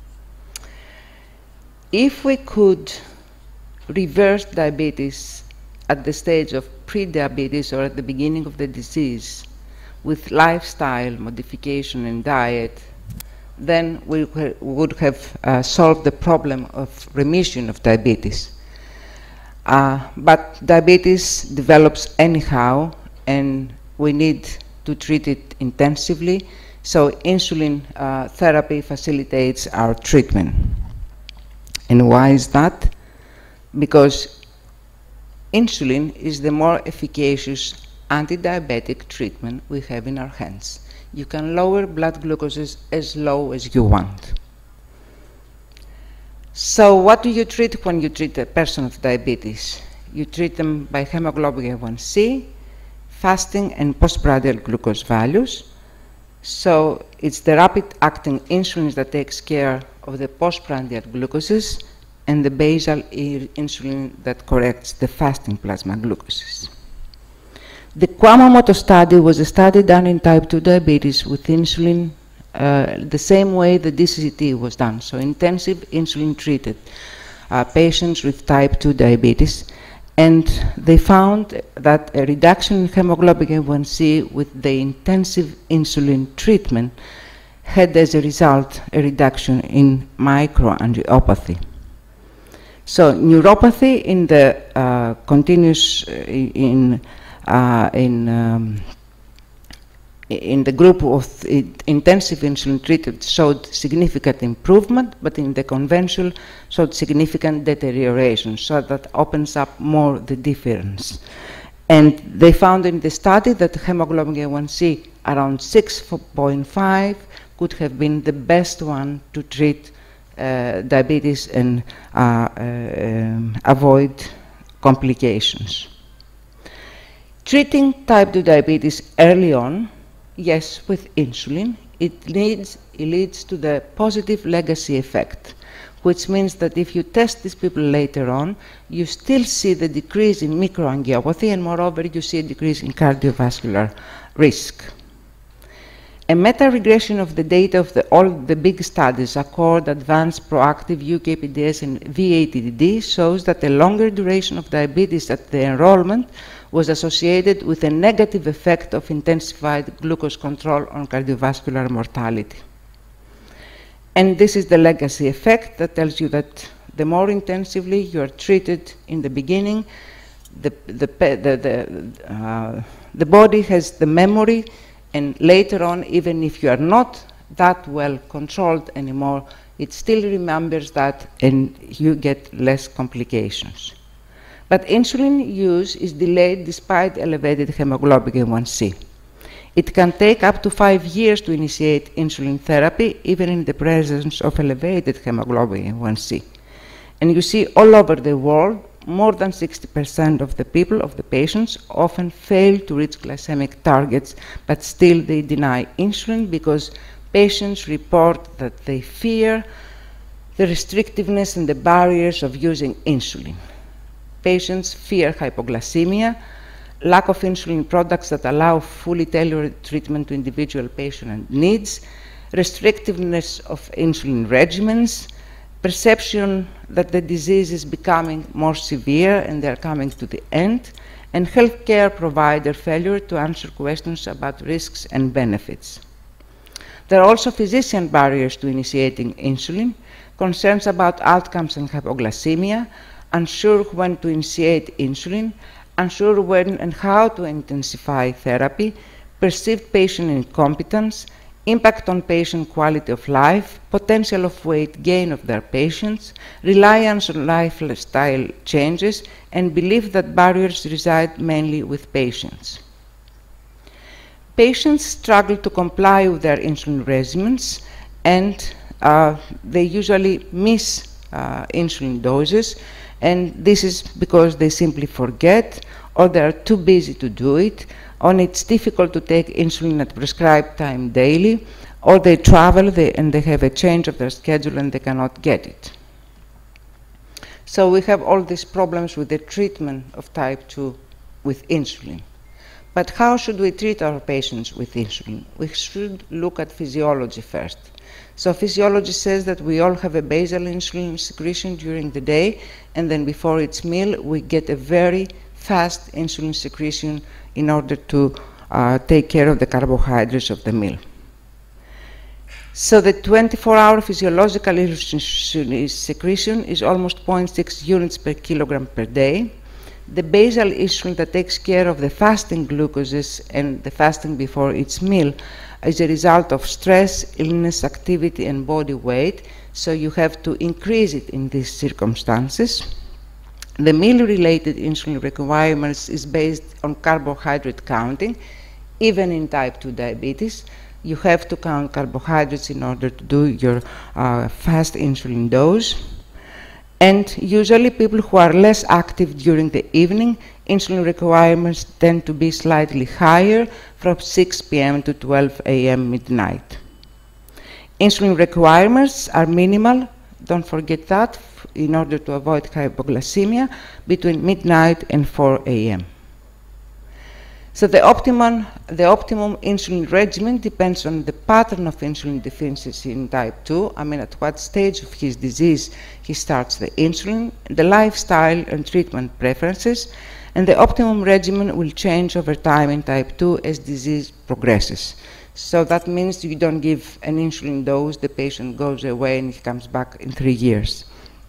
If we could reverse diabetes at the stage of pre-diabetes or at the beginning of the disease with lifestyle modification and diet, then we would have uh, solved the problem of remission of diabetes. Uh, but diabetes develops anyhow, and we need to treat it intensively, so insulin uh, therapy facilitates our treatment. And why is that? Because insulin is the more efficacious anti-diabetic treatment we have in our hands. You can lower blood glucoses as low as you want. So what do you treat when you treat a person with diabetes? You treat them by hemoglobin A one C, fasting, and postprandial glucose values. So it's the rapid-acting insulin that takes care of the postprandial glucoses, and the basal insulin that corrects the fasting plasma glucoses. The Kumamoto study was a study done in type two diabetes with insulin uh, the same way the D C T was done, so intensive insulin-treated uh, patients with type two diabetes, and they found that a reduction in hemoglobin A one C with the intensive insulin treatment had as a result a reduction in microangiopathy. So neuropathy in the uh, continuous uh, in uh, in um, in the group of intensive insulin treated showed significant improvement, but in the conventional showed significant deterioration. So that opens up more the difference. And they found in the study that hemoglobin A one C around six point five could have been the best one to treat uh, diabetes and uh, uh, um, avoid complications. Treating type two diabetes early on, yes, with insulin, it, needs, it leads to the positive legacy effect, which means that if you test these people later on, you still see the decrease in microangiopathy, and moreover, you see a decrease in cardiovascular risk. A meta-regression of the data of the, all the big studies, ACCORD, ADVANCE, PROACTIVE, U K P D S, and V A T D D, shows that a longer duration of diabetes at the enrollment was associated with a negative effect of intensified glucose control on cardiovascular mortality. And this is the legacy effect that tells you that the more intensively you are treated in the beginning, the, the, the, the, uh, the body has the memory, and later on, even if you are not that well controlled anymore, it still remembers that and you get less complications. But insulin use is delayed despite elevated hemoglobin A one C. It can take up to five years to initiate insulin therapy, even in the presence of elevated hemoglobin A one C. And you see all over the world, more than sixty percent of the people, of the patients, often fail to reach glycemic targets, but still they deny insulin because patients report that they fear the restrictiveness and the barriers of using insulin. Patients fear hypoglycemia, lack of insulin products that allow fully tailored treatment to individual patient needs, restrictiveness of insulin regimens, perception that the disease is becoming more severe and they're coming to the end, and healthcare provider failure to answer questions about risks and benefits. There are also physician barriers to initiating insulin, concerns about outcomes and hypoglycemia, unsure when to initiate insulin, unsure when and how to intensify therapy, perceived patient incompetence, impact on patient quality of life, potential of weight gain of their patients, reliance on lifestyle changes, and belief that barriers reside mainly with patients. Patients struggle to comply with their insulin regimens, and uh, they usually miss uh, insulin doses, and this is because they simply forget, or they are too busy to do it, or it's difficult to take insulin at prescribed time daily, or they travel they, and they have a change of their schedule and they cannot get it. So we have all these problems with the treatment of type two with insulin. But how should we treat our patients with insulin? We should look at physiology first. So physiology says that we all have a basal insulin secretion during the day, and then before each meal we get a very fast insulin secretion in order to uh, take care of the carbohydrates of the meal. So the twenty-four hour physiological insulin secretion is almost zero point six units per kilogram per day. The basal insulin that takes care of the fasting glucoses and the fasting before each meal is a result of stress, illness, activity, and body weight, so you have to increase it in these circumstances. The meal-related insulin requirements is based on carbohydrate counting. Even in type two diabetes, you have to count carbohydrates in order to do your uh, fast insulin dose. And usually people who are less active during the evening, insulin requirements tend to be slightly higher from six p m to twelve a m midnight. Insulin requirements are minimal, don't forget that, in order to avoid hypoglycemia, between midnight and four a m So the optimum, the optimum insulin regimen depends on the pattern of insulin deficiency in type two, I mean at what stage of his disease he starts the insulin, the lifestyle and treatment preferences, and the optimum regimen will change over time in type two as disease progresses. So that means you don't give an insulin dose, the patient goes away and he comes back in three years.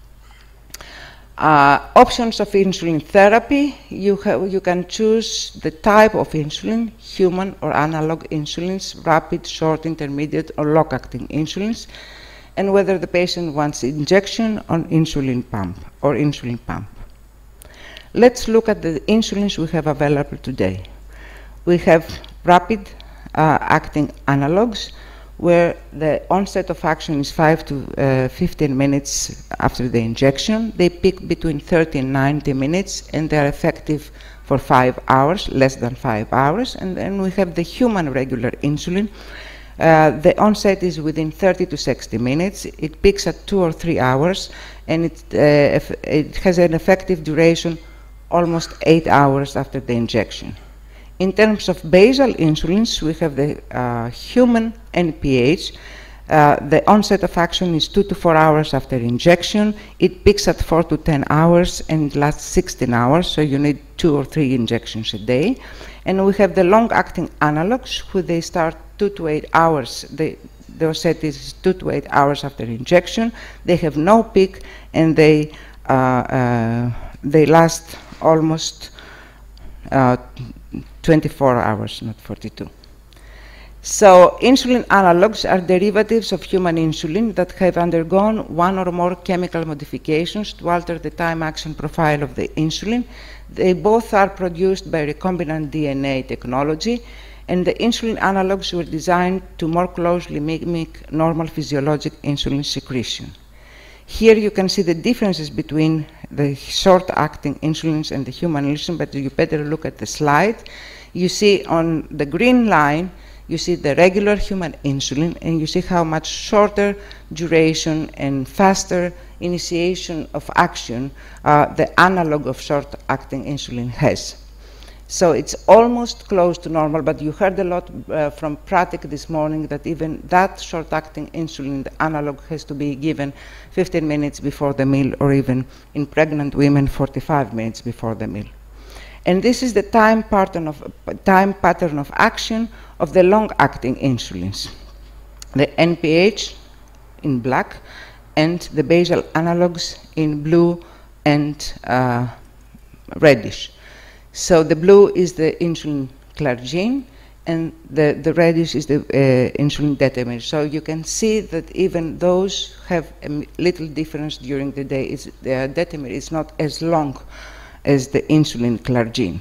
Uh, options of insulin therapy, you, have, you can choose the type of insulin, human or analog insulins, rapid, short, intermediate, or long-acting insulins, and whether the patient wants injection or insulin pump or insulin pump. Let's look at the insulins we have available today. We have rapid uh, acting analogs where the onset of action is five to uh, fifteen minutes after the injection. They peak between thirty and ninety minutes, and they are effective for five hours, less than five hours. And then we have the human regular insulin. Uh, the onset is within thirty to sixty minutes. It peaks at two or three hours, and it, uh, it has an effective duration almost eight hours after the injection. In terms of basal insulins, we have the uh, human N P H. Uh, the onset of action is two to four hours after injection. It peaks at four to ten hours and it lasts sixteen hours, so you need two or three injections a day. And we have the long-acting analogs, who they start two to eight hours. The, the onset is two to eight hours after injection. They have no peak, and they, uh, uh, they last almost uh, twenty-four hours, not forty-two. So insulin analogs are derivatives of human insulin that have undergone one or more chemical modifications to alter the time action profile of the insulin. They both are produced by recombinant D N A technology, and the insulin analogs were designed to more closely mimic normal physiologic insulin secretion. Here you can see the differences between the short-acting insulins and the human insulin, but you better look at the slide. You see on the green line, you see the regular human insulin, and you see how much shorter duration and faster initiation of action uh, the analog of short-acting insulin has. So it's almost close to normal, but you heard a lot uh, from Pratik this morning that even that short-acting insulin, the analog, has to be given fifteen minutes before the meal, or even in pregnant women, forty-five minutes before the meal. And this is the time pattern of, time pattern of action of the long-acting insulins. The N P H in black and the basal analogs in blue and uh, reddish. So the blue is the insulin glargine, and the, the reddish is the uh, insulin detamine. So you can see that even those have a little difference during the day. It's, the detamine is not as long as the insulin glargine.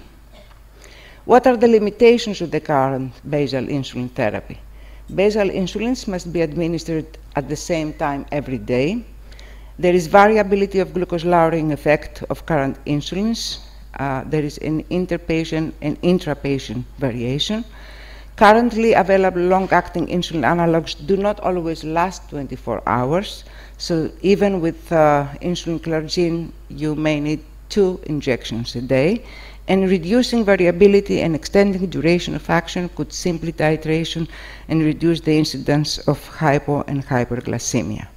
What are the limitations of the current basal insulin therapy? Basal insulins must be administered at the same time every day. There is variability of glucose lowering effect of current insulins. Uh, there is an interpatient and intrapatient variation. Currently available long-acting insulin analogs do not always last twenty-four hours. So even with uh, insulin glargine, you may need two injections a day. And reducing variability and extending duration of action could simplify titration and reduce the incidence of hypo and hyperglycemia.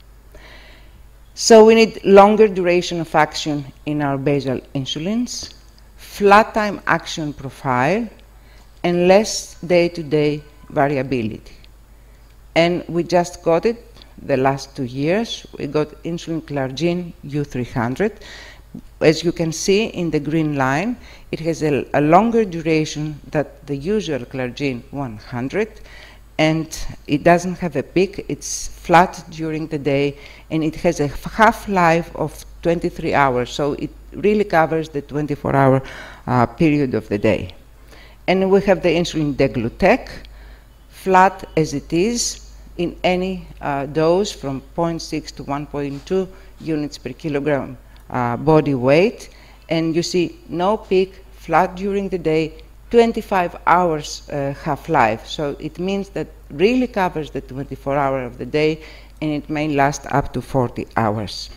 So we need longer duration of action in our basal insulins, flat time action profile, and less day-to-day variability. And we just got it the last two years. We got insulin glargine U three hundred. As you can see in the green line, it has a, a longer duration than the usual glargine one hundred, and it doesn't have a peak. It's flat during the day, and it has a half-life of twenty-three hours, so it really covers the twenty-four hour uh, period of the day. And we have the insulin deglutec, flat as it is, in any uh, dose from zero point six to one point two units per kilogram uh, body weight, and you see no peak, flat during the day, twenty-five hours uh, half-life. So it means that really covers the twenty-four hour of the day, and it may last up to forty hours.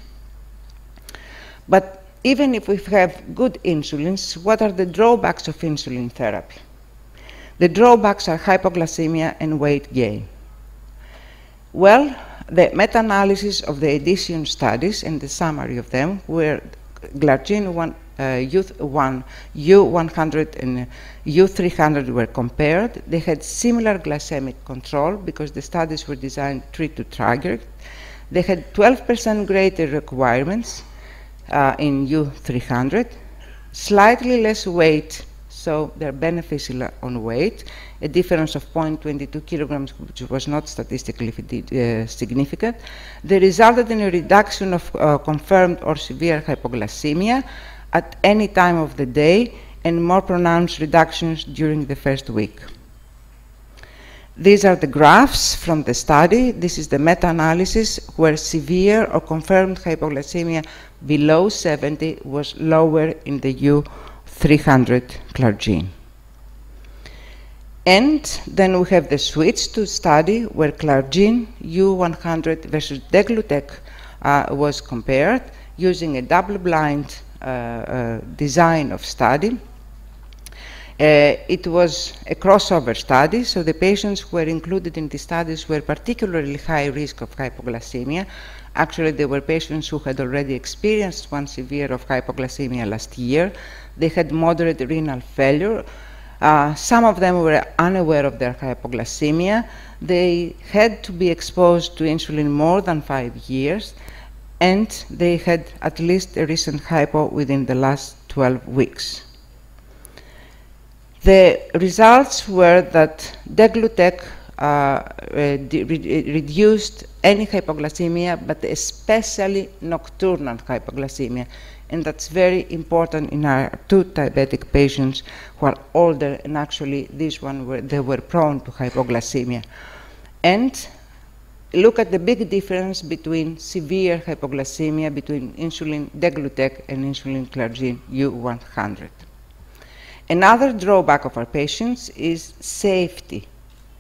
But even if we have good insulins, what are the drawbacks of insulin therapy? The drawbacks are hypoglycemia and weight gain. Well, the meta-analysis of the addition studies and the summary of them, where glargine one, uh, U one hundred and U three hundred were compared, they had similar glycemic control because the studies were designed treat to trigger. They had twelve percent greater requirements uh, in U three hundred, slightly less weight, so they're beneficial on weight, a difference of zero point two two kilograms, which was not statistically uh, significant. They resulted in a reduction of uh, confirmed or severe hypoglycemia at any time of the day and more pronounced reductions during the first week. These are the graphs from the study. This is the meta-analysis where severe or confirmed hypoglycemia below seventy was lower in the U three hundred Clargine. And then we have the switch to study where Clargine U one hundred versus Deglutec uh, was compared using a double-blind uh, uh, design of study. Uh, it was a crossover study, so the patients who were included in the studies were particularly high risk of hypoglycemia. Actually, there were patients who had already experienced one severe of hypoglycemia last year. They had moderate renal failure. Uh, some of them were unaware of their hypoglycemia. They had to be exposed to insulin more than five years, and they had at least a recent hypo within the last twelve weeks. The results were that Deglutec uh, uh, re reduced any hypoglycemia, but especially nocturnal hypoglycemia. And that's very important in our two diabetic patients who are older, and actually these one were, they were prone to hypoglycemia. And look at the big difference between severe hypoglycemia between insulin Deglutec and insulin Clargine U one hundred. Another drawback of our patients is safety.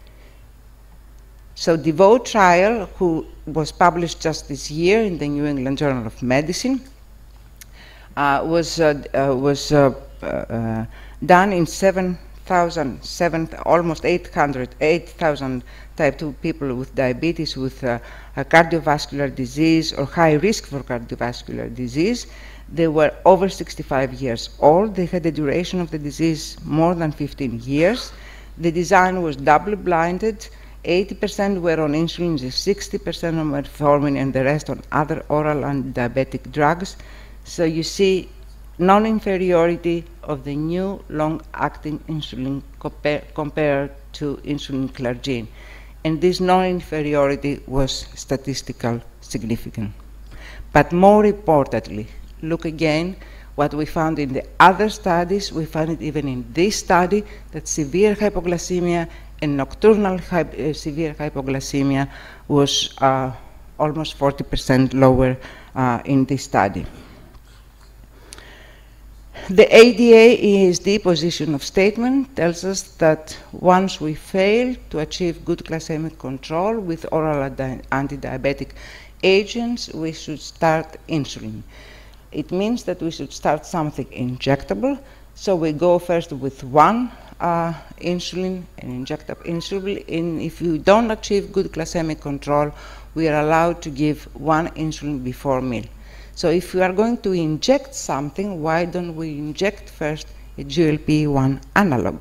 So the DEVOTE trial, who was published just this year in the New England Journal of Medicine, uh, was, uh, uh, was uh, uh, done in seven thousand, almost eight hundred, eight thousand type two people with diabetes, with uh, a cardiovascular disease or high risk for cardiovascular disease. They were over sixty-five years old. They had a duration of the disease more than fifteen years. The design was double-blinded. eighty percent were on insulin, sixty percent on metformin, and the rest on other oral anti-diabetic drugs. So you see non-inferiority of the new long-acting insulin compare, compared to insulin Clargine. And this non-inferiority was statistically significant. But more importantly, look again what we found in the other studies. We found it even in this study that severe hypoglycemia and nocturnal hy uh, severe hypoglycemia was uh, almost forty percent lower uh, in this study. The A D A E A S D position of statement tells us that once we fail to achieve good glycemic control with oral anti-diabetic agents, we should start insulin. It means that we should start something injectable. So we go first with one uh, insulin, an injectable insulin. And if you don't achieve good glycemic control, we are allowed to give one insulin before meal. So if we are going to inject something, why don't we inject first a G L P one analog?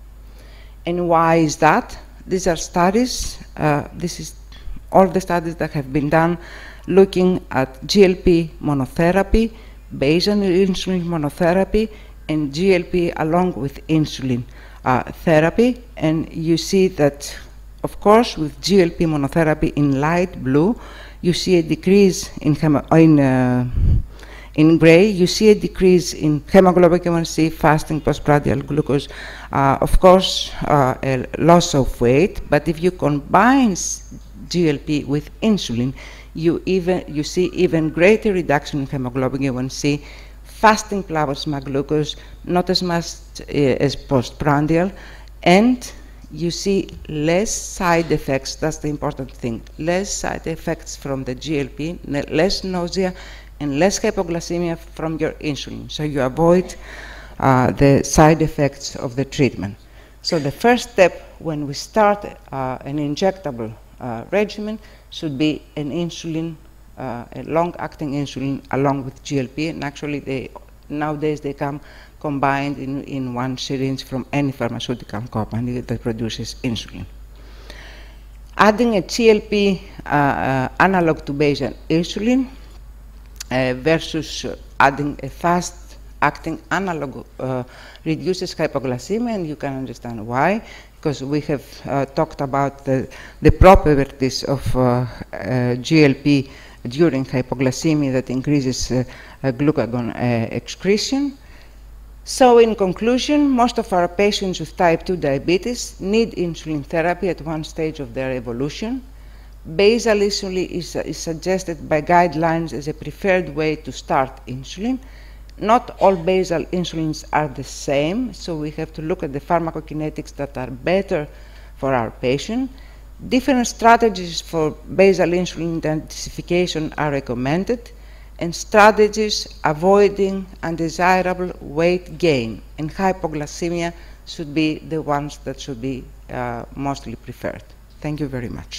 And why is that? These are studies, uh, this is all the studies that have been done looking at G L P monotherapy, basal insulin monotherapy, and G L P along with insulin uh, therapy. And you see that, of course, with G L P monotherapy in light blue, you see a decrease in, in, uh, in gray, you see a decrease in hemoglobin A one C, fasting, postprandial glucose, uh, of course, uh, a loss of weight. But if you combine G L P with insulin, you, even, you see even greater reduction in hemoglobin A one C, fasting plasma glucose, not as much uh, as postprandial, and you see less side effects. That's the important thing. Less side effects from the G L P, less nausea, and less hypoglycemia from your insulin. So you avoid uh, the side effects of the treatment. So the first step when we start uh, an injectable uh, regimen should be an insulin, uh, a long-acting insulin along with G L P. And actually, they, nowadays they come combined in, in one syringe from any pharmaceutical company that produces insulin. Adding a G L P uh, uh, analog to basal insulin uh, versus uh, adding a fast-acting analog uh, reduces hypoglycemia, and you can understand why, because we have uh, talked about the, the properties of uh, uh, G L P during hypoglycemia that increases uh, uh, glucagon uh, excretion. So in conclusion, most of our patients with type two diabetes need insulin therapy at one stage of their evolution. Basal insulin is, uh, is suggested by guidelines as a preferred way to start insulin. Not all basal insulins are the same, so we have to look at the pharmacokinetics that are better for our patient. Different strategies for basal insulin intensification are recommended, and strategies avoiding undesirable weight gain and hypoglycemia should be the ones that should be uh, mostly preferred. Thank you very much.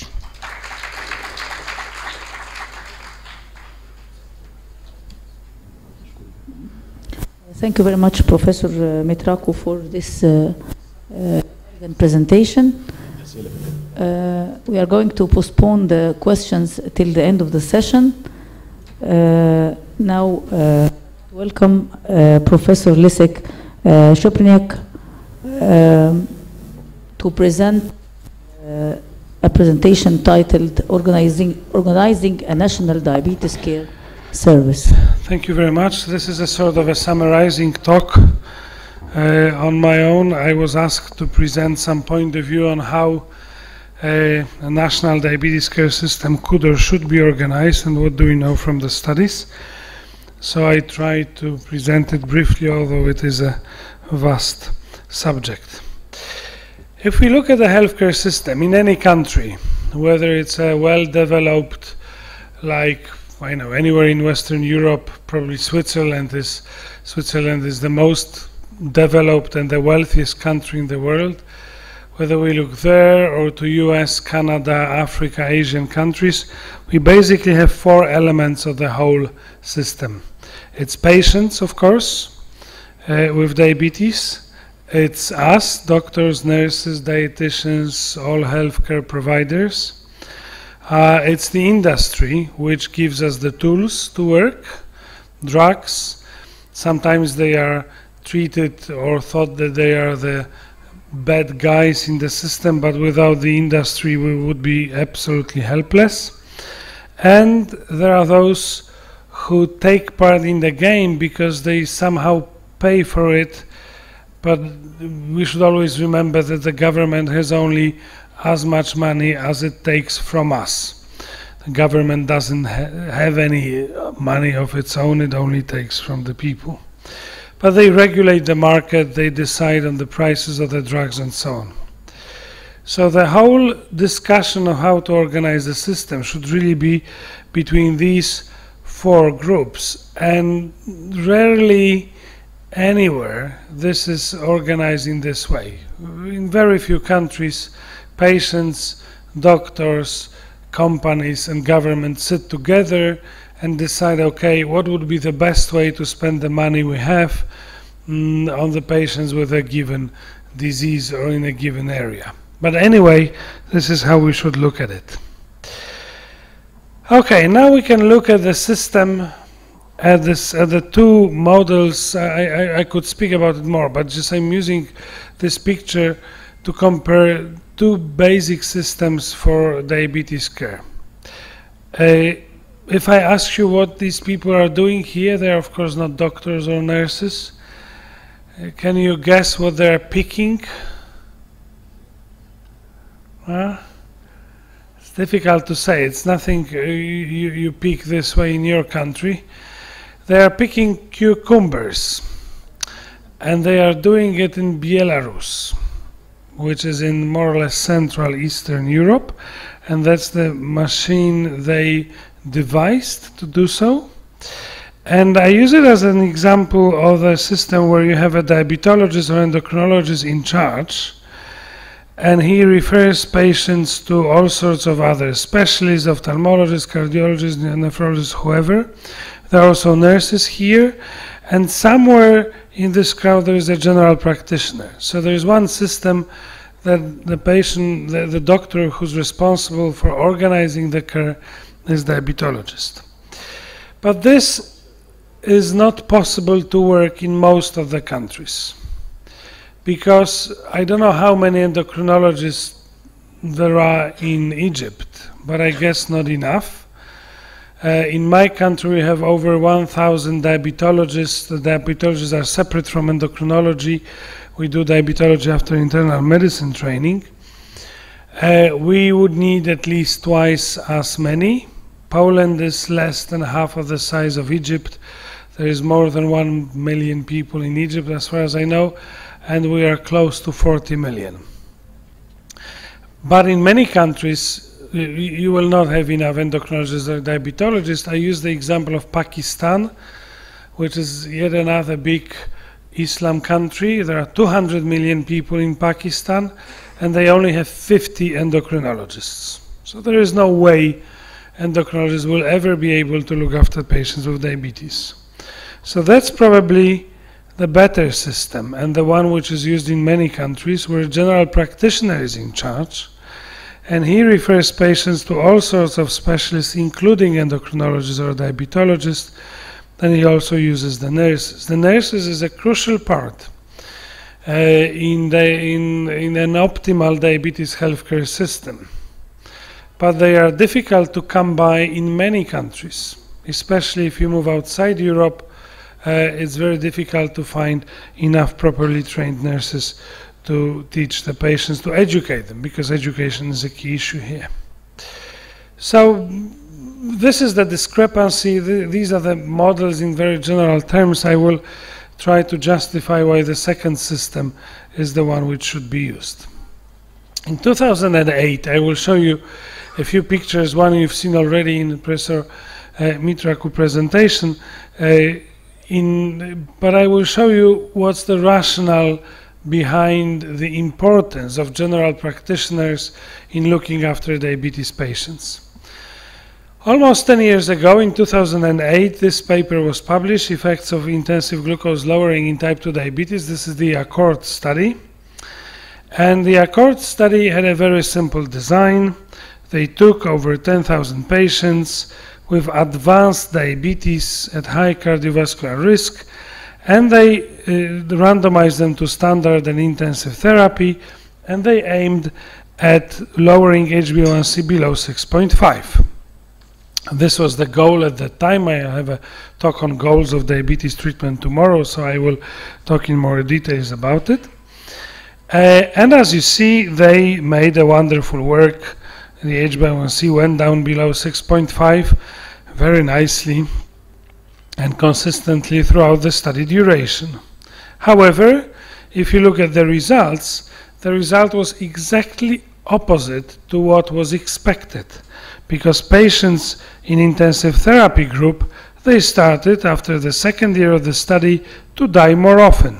Thank you very much, Professor uh, Mitrakou, for this uh, uh, presentation. Uh, we are going to postpone the questions till the end of the session. Uh, now, uh, welcome uh, Professor Leszek uh, Czupryniak uh, to present uh, a presentation titled Organizing, Organizing a National Diabetes Care Service.
Thank you very much. This is a sort of a summarizing talk uh, on my own. I was asked to present some point of view on how uh, a national diabetes care system could or should be organized and what do we know from the studies. So I tried to present it briefly, although it is a vast subject. If we look at the healthcare system in any country, whether it's a well-developed, like I know anywhere in Western Europe, probably Switzerland is Switzerland is the most developed and the wealthiest country in the world. Whether we look there or to U S, Canada, Africa, Asian countries, we basically have four elements of the whole system. It's patients, of course, uh, with diabetes. It's us, doctors, nurses, dietitians, all healthcare providers. Uh, it's the industry, which gives us the tools to work, drugs. Sometimes they are treated or thought that they are the bad guys in the system, but without the industry we would be absolutely helpless. And there are those who take part in the game because they somehow pay for it, but we should always remember that the government has only as much money as it takes from us. The government doesn't ha have any money of its own, it only takes from the people. But they regulate the market, they decide on the prices of the drugs and so on. So the whole discussion of how to organize the system should really be between these four groups, and rarely anywhere this is organized in this way. In very few countries, patients, doctors, companies and government sit together and decide, okay, what would be the best way to spend the money we have mm, on the patients with a given disease or in a given area. But anyway, this is how we should look at it. Okay, now we can look at the system at, this, at the two models. I, I, I could speak about it more, but just I'm using this picture to compare two basic systems for diabetes care. Uh, if I ask you what these people are doing here, they're of course not doctors or nurses. Uh, can you guess what they're picking? Huh? It's difficult to say. It's nothing uh, you, you pick this way in your country. They are picking cucumbers, and they are doing it in Belarus, which is in more or less Central Eastern Europe, and that's the machine they devised to do so. And I use it as an example of a system where you have a diabetologist or endocrinologist in charge, and he refers patients to all sorts of other specialists, ophthalmologists, cardiologists, nephrologists, whoever. There are also nurses here, and somewhere in this crowd there is a general practitioner. So there is one system that the patient, the, the doctor who's responsible for organizing the care is diabetologist. But this is not possible to work in most of the countries, because I don't know how many endocrinologists there are in Egypt, but I guess not enough. Uh, in my country, we have over one thousand diabetologists. The diabetologists are separate from endocrinology. We do diabetology after internal medicine training. Uh, we would need at least twice as many. Poland is less than half of the size of Egypt. There is more than one million people in Egypt, as far as I know, and we are close to forty million. But in many countries, you will not have enough endocrinologists or diabetologists. I use the example of Pakistan, which is yet another big Islam country. There are two hundred million people in Pakistan, and they only have fifty endocrinologists. So there is no way endocrinologists will ever be able to look after patients with diabetes. So that's probably the better system, and the one which is used in many countries, where a general practitioner is in charge, and he refers patients to all sorts of specialists, including endocrinologists or diabetologists, and he also uses the nurses. The nurses is a crucial part uh, in, the, in, in an optimal diabetes healthcare system. But they are difficult to come by in many countries, especially if you move outside Europe. Uh, it's very difficult to find enough properly trained nurses to teach the patients, to educate them, because education is a key issue here. So this is the discrepancy. The, these are the models in very general terms. I will try to justify why the second system is the one which should be used. In two thousand eight, I will show you a few pictures, one you've seen already in Professor uh, Mitrakou presentation, uh, in, but I will show you what's the rationale behind the importance of general practitioners in looking after diabetes patients. Almost ten years ago, in two thousand eight, this paper was published, Effects of Intensive Glucose Lowering in Type two Diabetes. This is the ACCORD study. And the ACCORD study had a very simple design. They took over ten thousand patients with advanced diabetes at high cardiovascular risk, and they uh, randomized them to standard and intensive therapy, and they aimed at lowering H b A one C below six point five. This was the goal at that time. I have a talk on goals of diabetes treatment tomorrow, so I will talk in more details about it. Uh, and as you see, they made a wonderful work. The H b A one C went down below six point five very nicely and consistently throughout the study duration. However, if you look at the results, the result was exactly opposite to what was expected, because patients in intensive therapy group, they started after the second year of the study to die more often.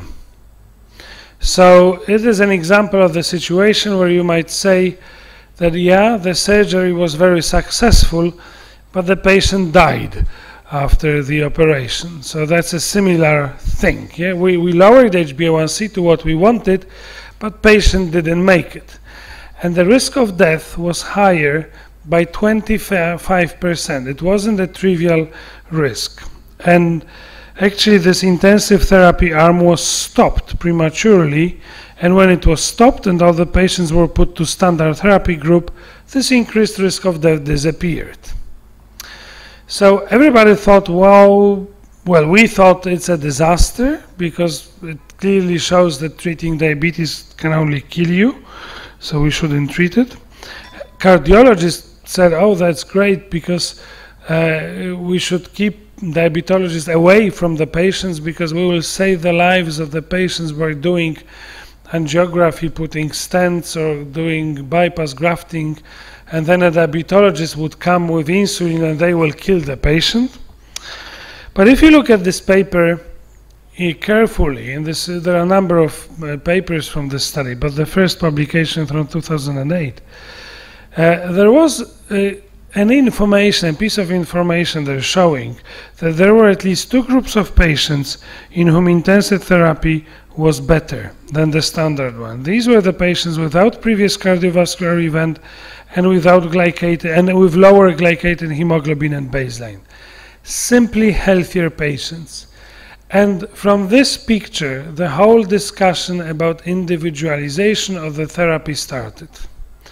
So it is an example of the situation where you might say that, yeah, the surgery was very successful, but the patient died after the operation. So that's a similar thing. Yeah? We, we lowered H b A one C to what we wanted, but patient didn't make it. And the risk of death was higher by twenty-five percent. It wasn't a trivial risk. And actually, this intensive therapy arm was stopped prematurely, and when it was stopped and all the patients were put to standard therapy group, this increased risk of death disappeared. So everybody thought, well, well, we thought it's a disaster, because it clearly shows that treating diabetes can only kill you, so we shouldn't treat it. Cardiologists said, oh, that's great, because uh, we should keep diabetologists away from the patients, because we will save the lives of the patients by doing angiography, putting stents or doing bypass grafting, and then a diabetologist would come with insulin and they will kill the patient. But if you look at this paper uh, carefully, and this, uh, there are a number of uh, papers from this study, but the first publication from two thousand eight, uh, there was uh, an information, a piece of information there showing that there were at least two groups of patients in whom intensive therapy was better than the standard one. These were the patients without previous cardiovascular event and without glycated and with lower glycated hemoglobin at baseline. Simply healthier patients. And from this picture, the whole discussion about individualization of the therapy started.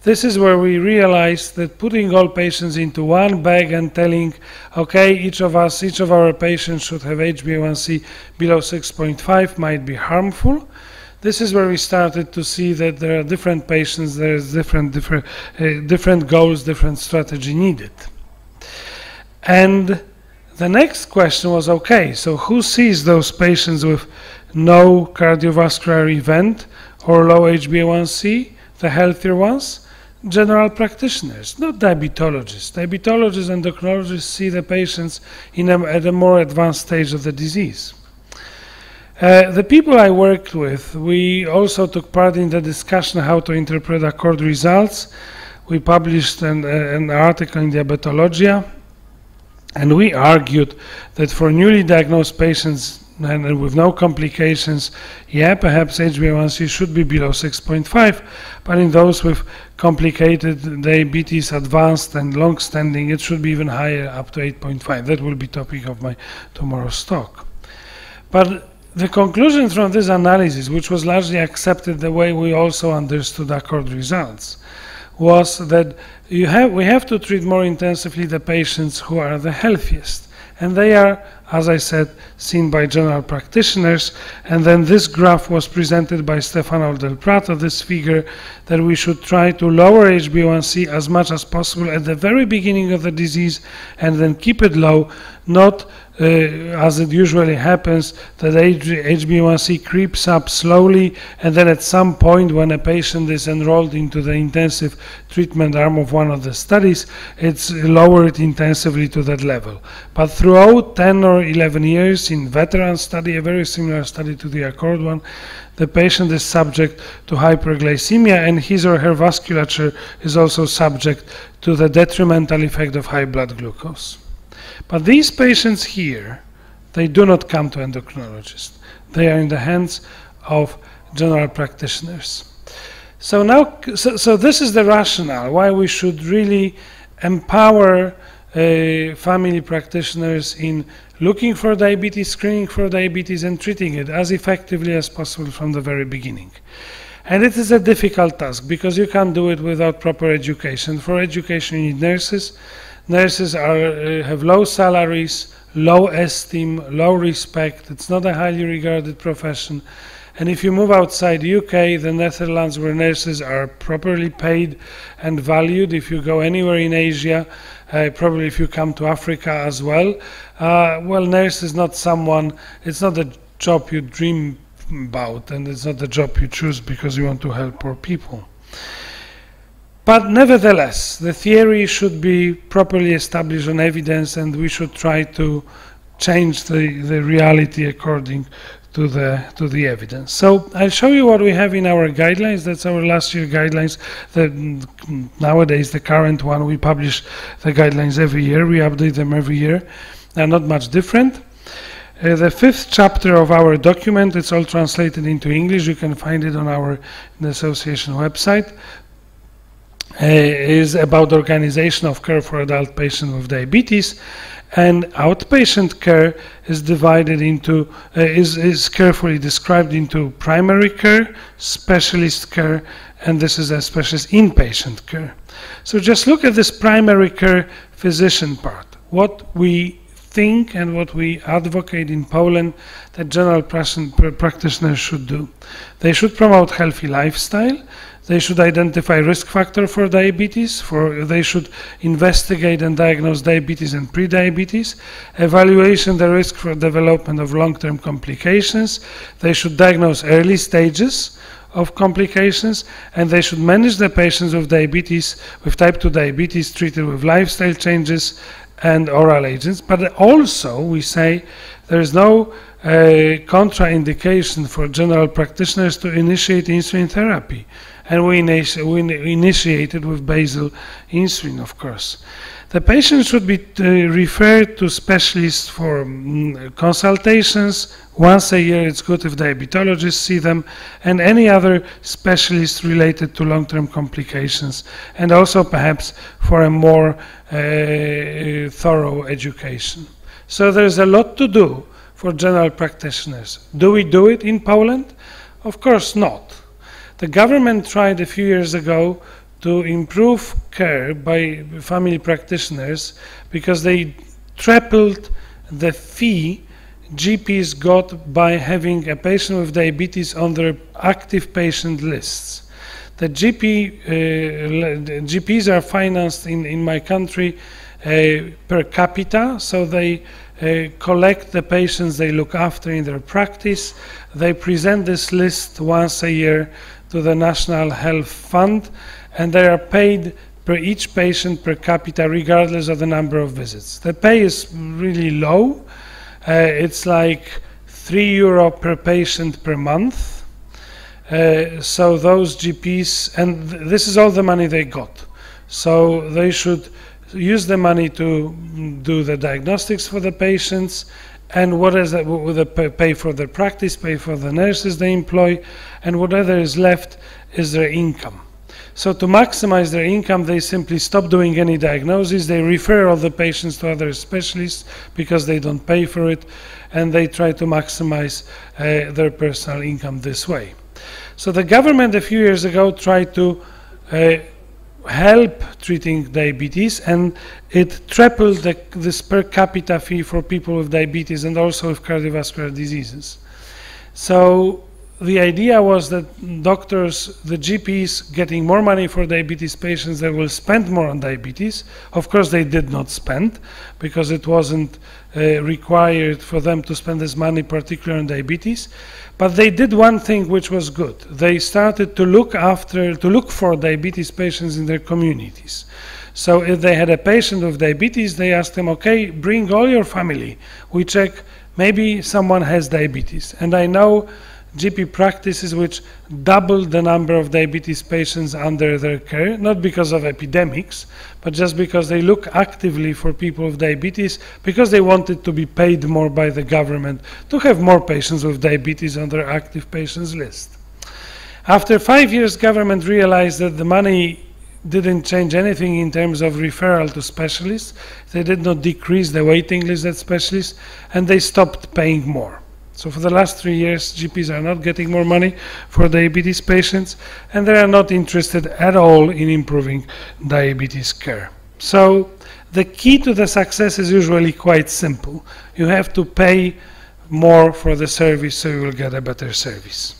This is where we realized that putting all patients into one bag and telling, okay, each of us, each of our patients should have H b A one C below six point five might be harmful. This is where we started to see that there are different patients, there is different, different, uh, different goals, different strategy needed. And the next question was, okay, so who sees those patients with no cardiovascular event or low H b A one C, the healthier ones? General practitioners, not diabetologists. Diabetologists and endocrinologists see the patients in a, at a more advanced stage of the disease. Uh, the people I worked with, we also took part in the discussion how to interpret ACCORD results. We published an, uh, an article in Diabetologia, and we argued that for newly diagnosed patients and, and with no complications, yeah, perhaps H b A one C should be below six point five, but in those with complicated diabetes, advanced and long-standing, it should be even higher, up to eight point five. That will be topic of my tomorrow's talk. But the conclusion from this analysis, which was largely accepted the way we also understood ACCORD results, was that you have, we have to treat more intensively the patients who are the healthiest. And they are, as I said, seen by general practitioners. And then this graph was presented by Stefano Del Prato, this figure that we should try to lower H b A one C as much as possible at the very beginning of the disease and then keep it low, not uh, as it usually happens, that H b A one C creeps up slowly, and then at some point when a patient is enrolled into the intensive treatment arm of one of the studies, it's lowered intensively to that level. But throughout ten or eleven years in veteran study, a very similar study to the ACCORD one, the patient is subject to hyperglycemia, and his or her vasculature is also subject to the detrimental effect of high blood glucose. But these patients here, they do not come to endocrinologists. They are in the hands of general practitioners. So now, so, so this is the rationale why we should really empower uh, family practitioners in looking for diabetes, screening for diabetes, and treating it as effectively as possible from the very beginning. And it is a difficult task because you can't do it without proper education. For education, you need nurses. Nurses are, uh, have low salaries, low esteem, low respect. It's not a highly regarded profession. And if you move outside the U K, the Netherlands, where nurses are properly paid and valued, if you go anywhere in Asia, uh, probably if you come to Africa as well, uh, well, nurse is not someone, it's not a job you dream about, and it's not the job you choose because you want to help poor people. But nevertheless, the theory should be properly established on evidence, and we should try to change the, the reality according to the, to the evidence. So I'll show you what we have in our guidelines. That's our last year guidelines. The, nowadays, the current one, we publish the guidelines every year. We update them every year. They're not much different. Uh, the fifth chapter of our document, it's all translated into English. You can find it on our the association website. Uh, is about organization of care for adult patients with diabetes, and outpatient care is divided into, uh, is, is carefully described into primary care, specialist care, and this is a specialist inpatient care. So just look at this primary care physician part. What we think and what we advocate in Poland that general practitioners should do. They should promote healthy lifestyle. They should identify risk factor for diabetes, for, they should investigate and diagnose diabetes and pre-diabetes, evaluation the risk for development of long-term complications. They should diagnose early stages of complications, and they should manage the patients with diabetes, with type two diabetes treated with lifestyle changes and oral agents. But also, we say there is no uh, contraindication for general practitioners to initiate insulin therapy. And we, initi we initiated with basal insulin, of course. The patient should be uh, referred to specialists for um, consultations. Once a year, it's good if diabetologists see them, and any other specialists related to long-term complications, and also perhaps for a more uh, thorough education. So there's a lot to do for general practitioners. Do we do it in Poland? Of course not. The government tried a few years ago to improve care by family practitioners because they tripled the fee G Ps got by having a patient with diabetes on their active patient lists. The G P, uh, G Ps are financed in, in my country uh, per capita, so they uh, collect the patients they look after in their practice. They present this list once a year to the National Health Fund, and they are paid per each patient per capita regardless of the number of visits. The pay is really low. Uh, it's like three euro per patient per month. Uh, so those G Ps, and th this is all the money they got. So they should use the money to do the diagnostics for the patients, and what is that, with the pay for their practice, pay for the nurses they employ, and whatever is left is their income. So to maximize their income, they simply stop doing any diagnosis. They refer all the patients to other specialists because they don't pay for it, and they try to maximize uh, their personal income this way. So the government a few years ago tried to uh, help treating diabetes, and it tripled the, this per capita fee for people with diabetes and also with cardiovascular diseases. So the idea was that doctors, the G Ps, getting more money for diabetes patients, they will spend more on diabetes. Of course, they did not spend because it wasn't uh, required for them to spend this money, particularly on diabetes. But they did one thing which was good. They started to look after, to look for diabetes patients in their communities. So if they had a patient with diabetes, they asked them, okay, bring all your family. We check, maybe someone has diabetes. And I know G P practices which doubled the number of diabetes patients under their care, not because of epidemics, but just because they look actively for people with diabetes, because they wanted to be paid more by the government to have more patients with diabetes on their active patients list. After five years, government realized that the money didn't change anything in terms of referral to specialists. They did not decrease the waiting list at specialists, and they stopped paying more. So for the last three years, G Ps are not getting more money for diabetes patients, and they are not interested at all in improving diabetes care. So the key to the success is usually quite simple. You have to pay more for the service so you will get a better service.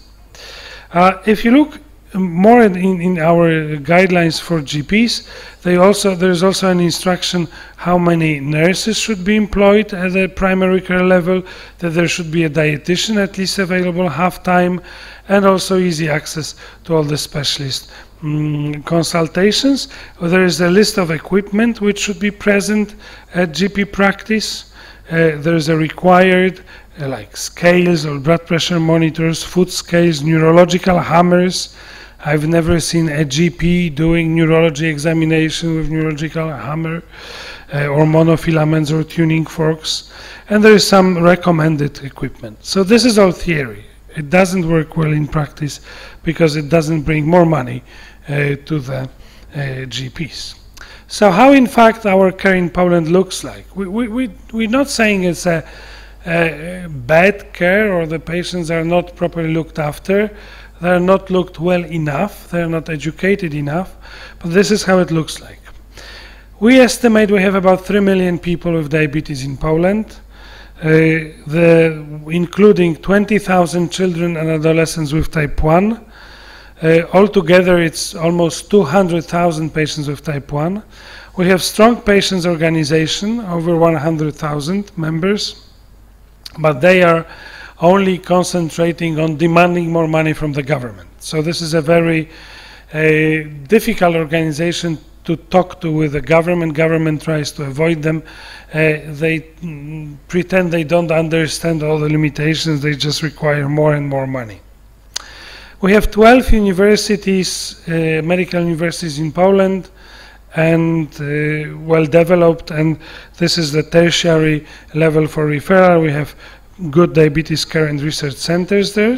Uh, if you look more in, in our guidelines for G Ps, they also, there's also an instruction how many nurses should be employed at the primary care level, that there should be a dietitian at least available half-time, and also easy access to all the specialist um, consultations. There is a list of equipment which should be present at G P practice. Uh, there is a required uh, like scales or blood pressure monitors, foot scales, neurological hammers. I've never seen a G P doing neurology examination with neurological hammer uh, or monofilaments or tuning forks. And there is some recommended equipment. So this is all theory. It doesn't work well in practice because it doesn't bring more money uh, to the uh, G Ps. So how in fact our care in Poland looks like? We, we, we, we're not saying it's a, a bad care or the patients are not properly looked after. They're not looked well enough, they're not educated enough, but this is how it looks like. We estimate we have about three million people with diabetes in Poland, uh, the, including twenty thousand children and adolescents with type one. Uh, altogether, it's almost two hundred thousand patients with type one. We have strong patients organization, over one hundred thousand members, but they are only concentrating on demanding more money from the government. So this is a very uh, difficult organization to talk to with the government. Government tries to avoid them. Uh, they mm, pretend they don't understand all the limitations. They just require more and more money. We have twelve universities, uh, medical universities in Poland, and uh, well developed, and this is the tertiary level for referral. We have good diabetes care and research centers there.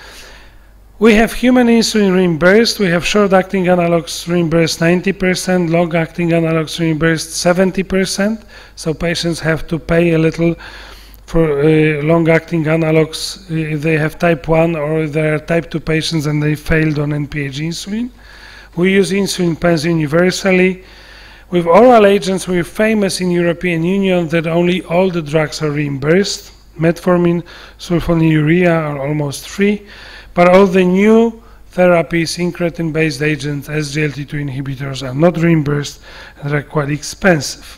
We have human insulin reimbursed. We have short-acting analogs reimbursed ninety percent, long-acting analogs reimbursed seventy percent. So patients have to pay a little for uh, long-acting analogs if they have type one or they are type two patients and they failed on N P H insulin. We use insulin pens universally. With oral agents, we're famous in European Union that only all the drugs are reimbursed. Metformin, sulfonylurea are almost free, but all the new therapies, incretin-based agents, S G L T two inhibitors are not reimbursed and are quite expensive.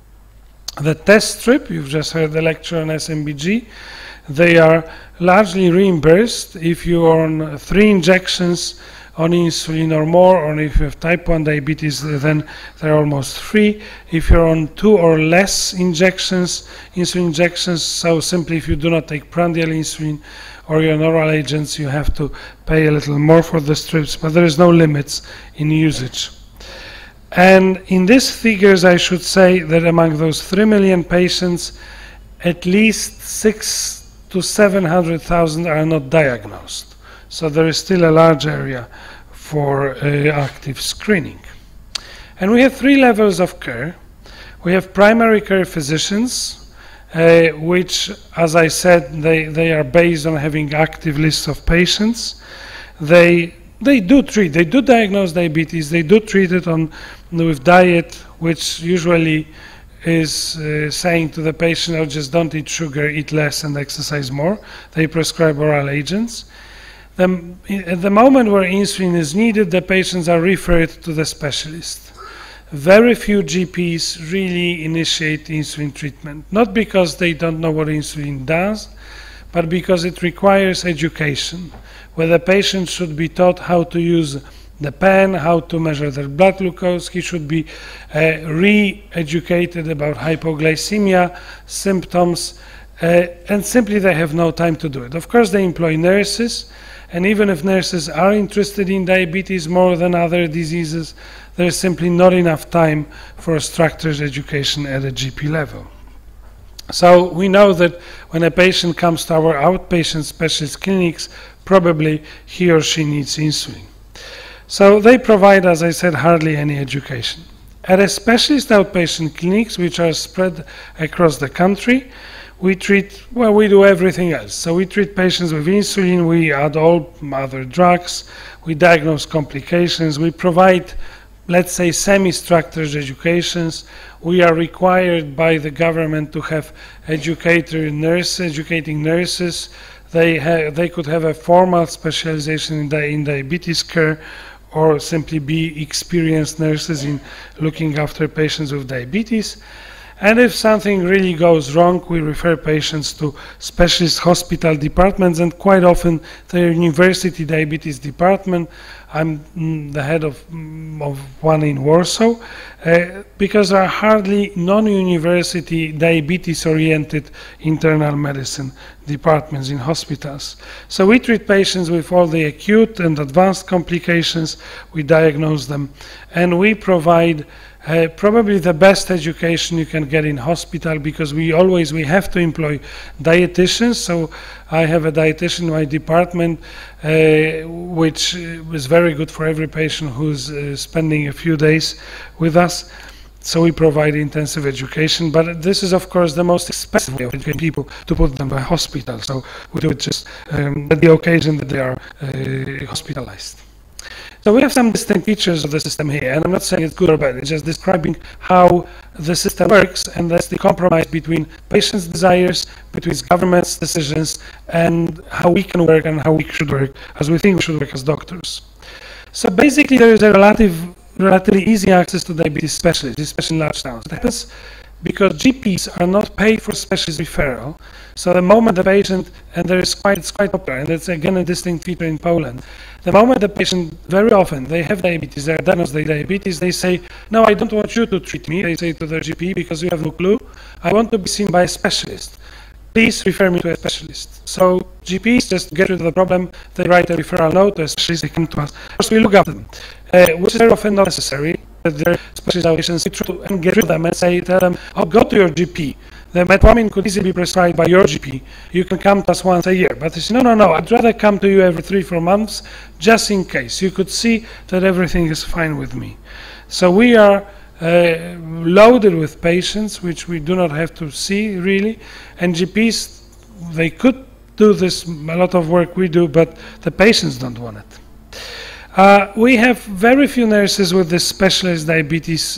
The test strip, you've just heard the lecture on S M B G, they are largely reimbursed if you are on three injections on insulin or more, or if you have type one diabetes, then they're almost free. If you're on two or less injections, insulin injections, so simply if you do not take prandial insulin or your oral agents, you have to pay a little more for the strips, but there is no limits in usage. And in these figures, I should say that among those three million patients, at least six to seven hundred thousand are not diagnosed. So there is still a large area for uh, active screening. And we have three levels of care. We have primary care physicians, uh, which, as I said, they, they are based on having active lists of patients. They, they do treat, they do diagnose diabetes, they do treat it on, with diet, which usually is uh, saying to the patient, oh, just don't eat sugar, eat less and exercise more. They prescribe oral agents. The, at the moment where insulin is needed, the patients are referred to the specialist. Very few G Ps really initiate insulin treatment, not because they don't know what insulin does, but because it requires education, where the patient should be taught how to use the pen, how to measure their blood glucose. He should be uh, re-educated about hypoglycemia symptoms, uh, and simply they have no time to do it. Of course, they employ nurses, and even if nurses are interested in diabetes more than other diseases, there is simply not enough time for a structured education at a G P level. So we know that when a patient comes to our outpatient specialist clinics, probably he or she needs insulin. So they provide, as I said, hardly any education. At a specialist outpatient clinics, which are spread across the country, we treat, well, we do everything else. So we treat patients with insulin, we add all other drugs, we diagnose complications, we provide, let's say, semi-structured educations. We are required by the government to have educator nurse, educating nurses. They, have, they could have a formal specialization in, di in diabetes care, or simply be experienced nurses in looking after patients with diabetes. And if something really goes wrong, we refer patients to specialist hospital departments, and quite often the university diabetes department. I'm mm, the head of, mm, of one in Warsaw, uh, because there are hardly non-university diabetes-oriented internal medicine departments in hospitals. So we treat patients with all the acute and advanced complications, we diagnose them, and we provide Uh, probably the best education you can get in hospital, because we always, we have to employ dietitians. So I have a dietitian in my department, uh, which is very good for every patient who's uh, spending a few days with us. So we provide intensive education, but this is of course the most expensive way of educating people, to put them in hospital. So we do it just um, at the occasion that they are uh, hospitalized. So we have some distinct features of the system here, and I'm not saying it's good or bad, it's just describing how the system works, and that's the compromise between patients' desires, between government's decisions, and how we can work and how we should work, as we think we should work as doctors. So basically there is a relative, relatively easy access to diabetes specialists, especially in large towns. That happens because G Ps are not paid for specialist referral. So the moment the patient, and there is quite, it's quite popular, and that's again a distinct feature in Poland, the moment the patient, very often, they have diabetes, they're diagnosed with diabetes, they say, no, I don't want you to treat me, they say to their G P, because you have no clue, I want to be seen by a specialist. Please refer me to a specialist. So G Ps just get rid of the problem, they write a referral note to a specialist, they come to us. Of course, we look after them, uh, which is very often not necessary. Their specialist outpatients, we try to get rid of them and say, tell them, oh, go to your G P. The metformin could easily be prescribed by your G P. You can come to us once a year. But they say, no, no, no, I'd rather come to you every three, four months, just in case. You could see that everything is fine with me. So we are uh, loaded with patients, which we do not have to see, really. And G Ps, they could do this, a lot of work we do, but the patients don't want it. Uh, we have very few nurses with the specialist diabetes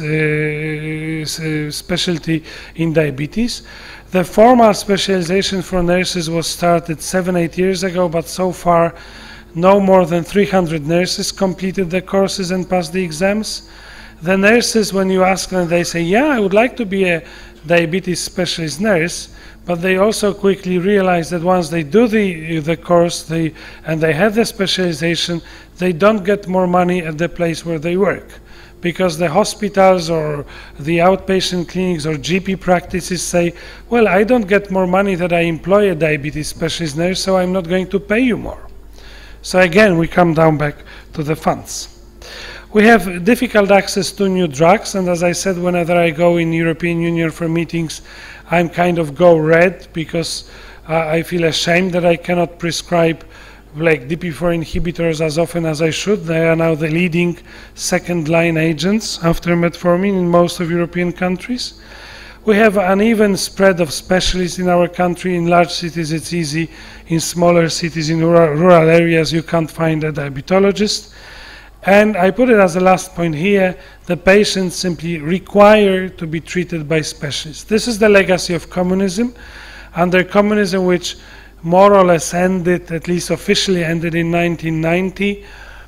uh, specialty in diabetes. The formal specialization for nurses was started seven, eight years ago, but so far no more than three hundred nurses completed the courses and passed the exams. The nurses, when you ask them, they say, yeah, I would like to be a diabetes specialist nurse, but they also quickly realize that once they do the, the course they, and they have the specialization, they don't get more money at the place where they work. Because the hospitals or the outpatient clinics or G P practices say, well, I don't get more money that I employ a diabetes specialist nurse, so I'm not going to pay you more. So again, we come down back to the funds. We have difficult access to new drugs, and as I said, whenever I go in European Union for meetings, I'm kind of go red because uh, I feel ashamed that I cannot prescribe like D P four inhibitors as often as I should. They are now the leading second line agents after metformin in most of European countries. We have an uneven spread of specialists in our country. In large cities it's easy, in smaller cities, in rural, rural areas you can't find a diabetologist. And I put it as a last point here, the patients simply require to be treated by specialists. This is the legacy of communism. Under communism, which more or less ended, at least officially ended in nineteen ninety,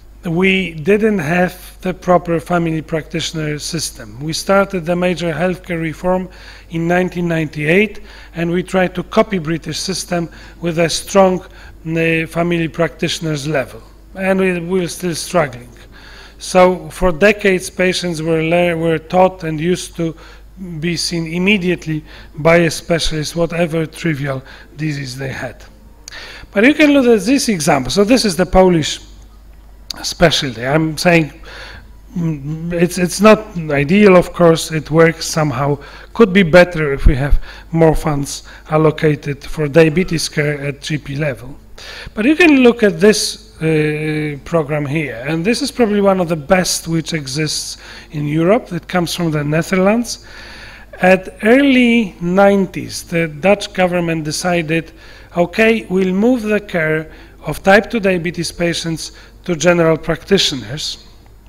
we didn't have the proper family practitioner system. We started the major healthcare reform in nineteen ninety-eight, and we tried to copy British system with a strong uh, family practitioners level. And we, we're still struggling. So for decades, patients were, were taught and used to be seen immediately by a specialist, whatever trivial disease they had. But you can look at this example. So this is the Polish specialty. I'm saying it's, it's not ideal, of course, it works somehow. Could be better if we have more funds allocated for diabetes care at G P level. But you can look at this uh, program here, and this is probably one of the best which exists in Europe. It comes from the Netherlands. At early nineties, the Dutch government decided, okay, we'll move the care of type two diabetes patients to general practitioners.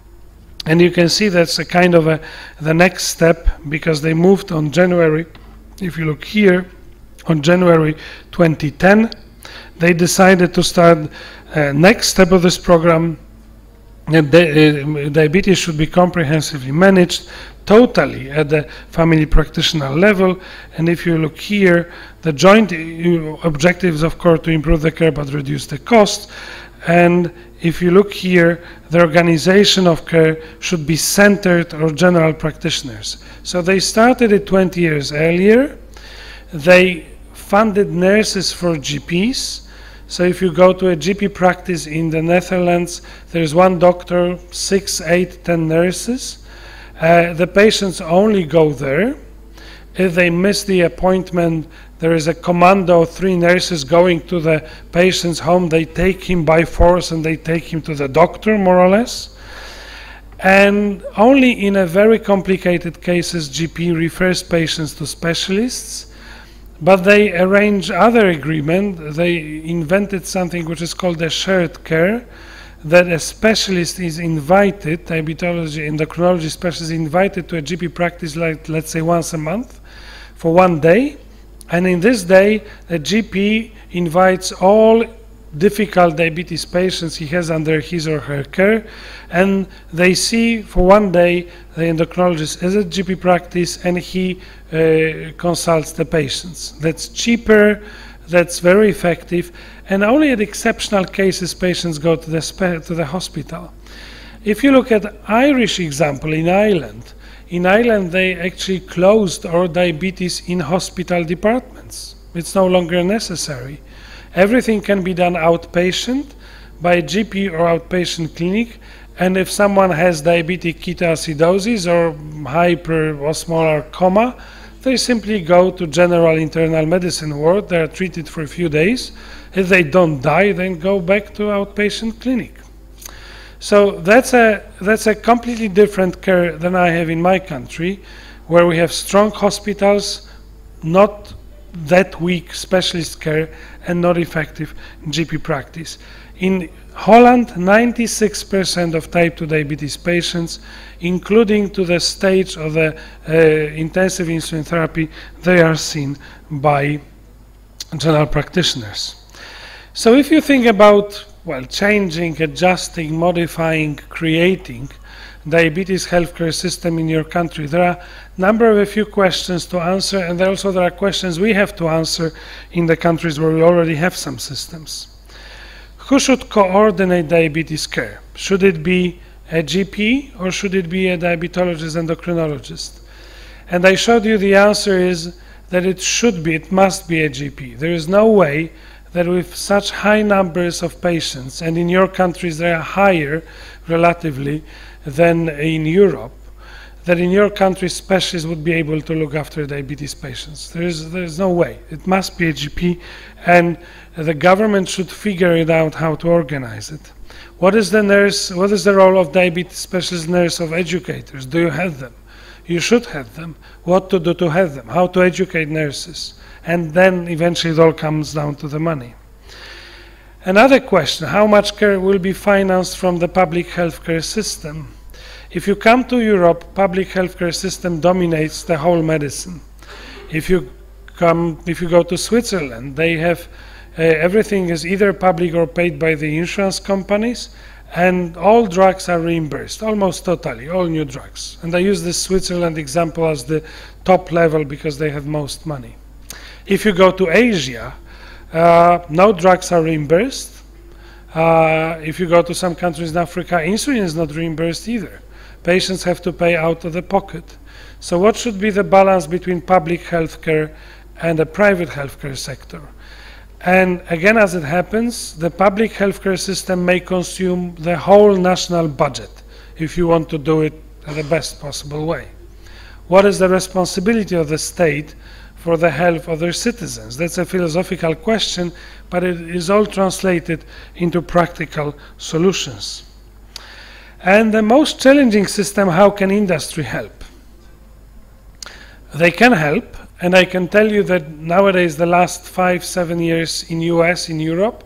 And you can see that's a kind of a, the next step, because they moved on January, if you look here, on January twenty ten, they decided to start uh, next step of this program. And di uh, diabetes should be comprehensively managed totally at the family practitioner level. And if you look here, the joint objectives, of course, to improve the care but reduce the cost. And if you look here, the organization of care should be centered on general practitioners. So they started it twenty years earlier. They funded nurses for G Ps. So if you go to a G P practice in the Netherlands, there's one doctor, six, eight, ten nurses. Uh, the patients only go there. If they miss the appointment, there is a commando, three nurses going to the patient's home. They take him by force and they take him to the doctor, more or less. And only in a very complicated cases, G P refers patients to specialists. But they arrange other agreement. They invented something which is called a shared care, that a specialist is invited, diabetology, endocrinology specialist is invited to a G P practice, like let's say once a month, for one day. And in this day, the G P invites all difficult diabetes patients he has under his or her care, and they see for one day the endocrinologist as a G P practice, and he uh, consults the patients. That's cheaper, that's very effective, and only at exceptional cases patients go to the, spe to the hospital. If you look at Irish example in Ireland, in Ireland they actually closed all diabetes in hospital departments. It's no longer necessary. Everything can be done outpatient by a G P or outpatient clinic, and if someone has diabetic ketoacidosis or hyperosmolar coma, they simply go to general internal medicine ward. They are treated for a few days. If they don't die, then go back to outpatient clinic. So that's a, that's a completely different care than I have in my country, where we have strong hospitals, not that weak specialist care, and not effective G P practice. In Holland, ninety-six percent of type two diabetes patients, including to the stage of the uh, intensive insulin therapy, they are seen by general practitioners. So if you think about, well, changing, adjusting, modifying, creating diabetes healthcare system in your country, there are a number of a few questions to answer, and also there are questions we have to answer in the countries where we already have some systems. Who should coordinate diabetes care? Should it be a G P or should it be a diabetologist, endocrinologist? And I showed you the answer is that it should be, it must be a G P. There is no way that with such high numbers of patients, and in your countries they are higher relatively than in Europe, that in your country specialists would be able to look after diabetes patients. There is, there is no way. It must be a G P, and the government should figure it out how to organize it. What is the nurse, what is the role of diabetes specialist nurse of educators? Do you have them? You should have them. What to do to have them? How to educate nurses? And then eventually it all comes down to the money. Another question, how much care will be financed from the public healthcare system? If you come to Europe, public healthcare system dominates the whole medicine. If you come, if you go to Switzerland, they have uh, everything is either public or paid by the insurance companies, and all drugs are reimbursed, almost totally, all new drugs. And I use this Switzerland example as the top level because they have most money. If you go to Asia, uh, no drugs are reimbursed. Uh, if you go to some countries in Africa, insulin is not reimbursed either. Patients have to pay out of the pocket. So what should be the balance between public healthcare and the private healthcare sector? And again, as it happens, the public healthcare system may consume the whole national budget if you want to do it in the best possible way. What is the responsibility of the state for the health of their citizens? That's a philosophical question, but it is all translated into practical solutions. And the most challenging system, how can industry help? They can help, and I can tell you that nowadays, the last five, seven years in U S, in Europe,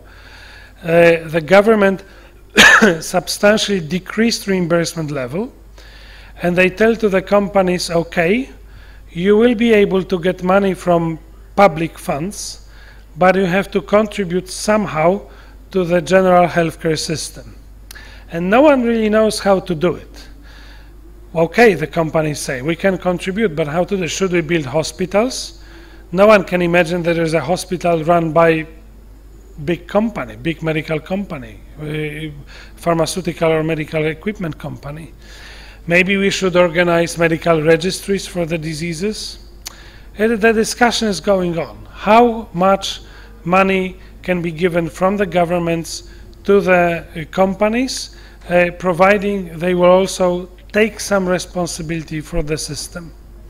uh, the government substantially decreased reimbursement level, and they tell to the companies, okay, you will be able to get money from public funds, but you have to contribute somehow to the general healthcare system. And no one really knows how to do it. Okay, the companies say, we can contribute, but how to do it? Should we build hospitals? No one can imagine that there's a hospital run by big company, big medical company, uh, pharmaceutical or medical equipment company. Maybe we should organize medical registries for the diseases. And the discussion is going on. How much money can be given from the governments to the uh, companies, uh, providing they will also take some responsibility for the system.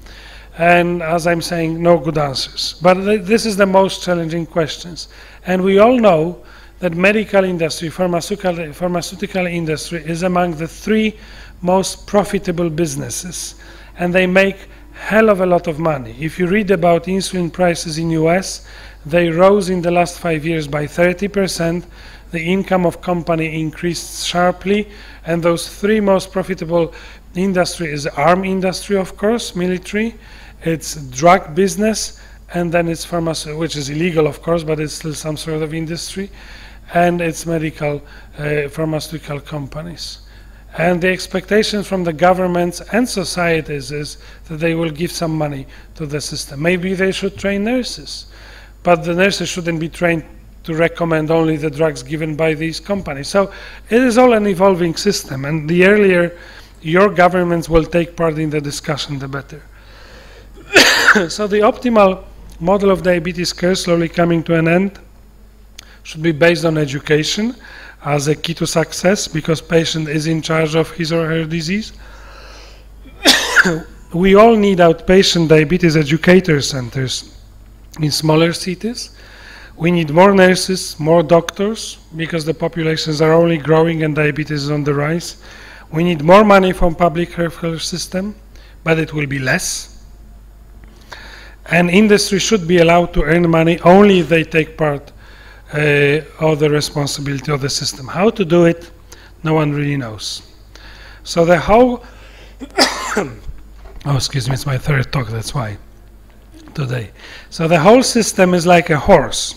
And as I'm saying, no good answers. But th this is the most challenging questions. And we all know that medical industry, pharmaceutical, pharmaceutical industry is among the three most profitable businesses. And they make hell of a lot of money. If you read about insulin prices in U S, they rose in the last five years by thirty percent. The income of company increased sharply, and those three most profitable industry is the arm industry, of course, military, it's drug business, and then it's pharmaceutical, which is illegal, of course, but it's still some sort of industry, and it's medical uh, pharmaceutical companies. And the expectation from the governments and societies is that they will give some money to the system. Maybe they should train nurses, but the nurses shouldn't be trained to recommend only the drugs given by these companies. So it is all an evolving system, and the earlier your governments will take part in the discussion, the better. So the optimal model of diabetes care, slowly coming to an end, should be based on education as a key to success, because patient is in charge of his or her disease. We all need outpatient diabetes educator centers in smaller cities. We need more nurses, more doctors, because the populations are only growing and diabetes is on the rise. We need more money from public healthcare system, but it will be less. And industry should be allowed to earn money only if they take part uh, all the responsibility of the system. How to do it, no one really knows. So the whole, oh, excuse me, it's my third talk, that's why, today. So the whole system is like a horse,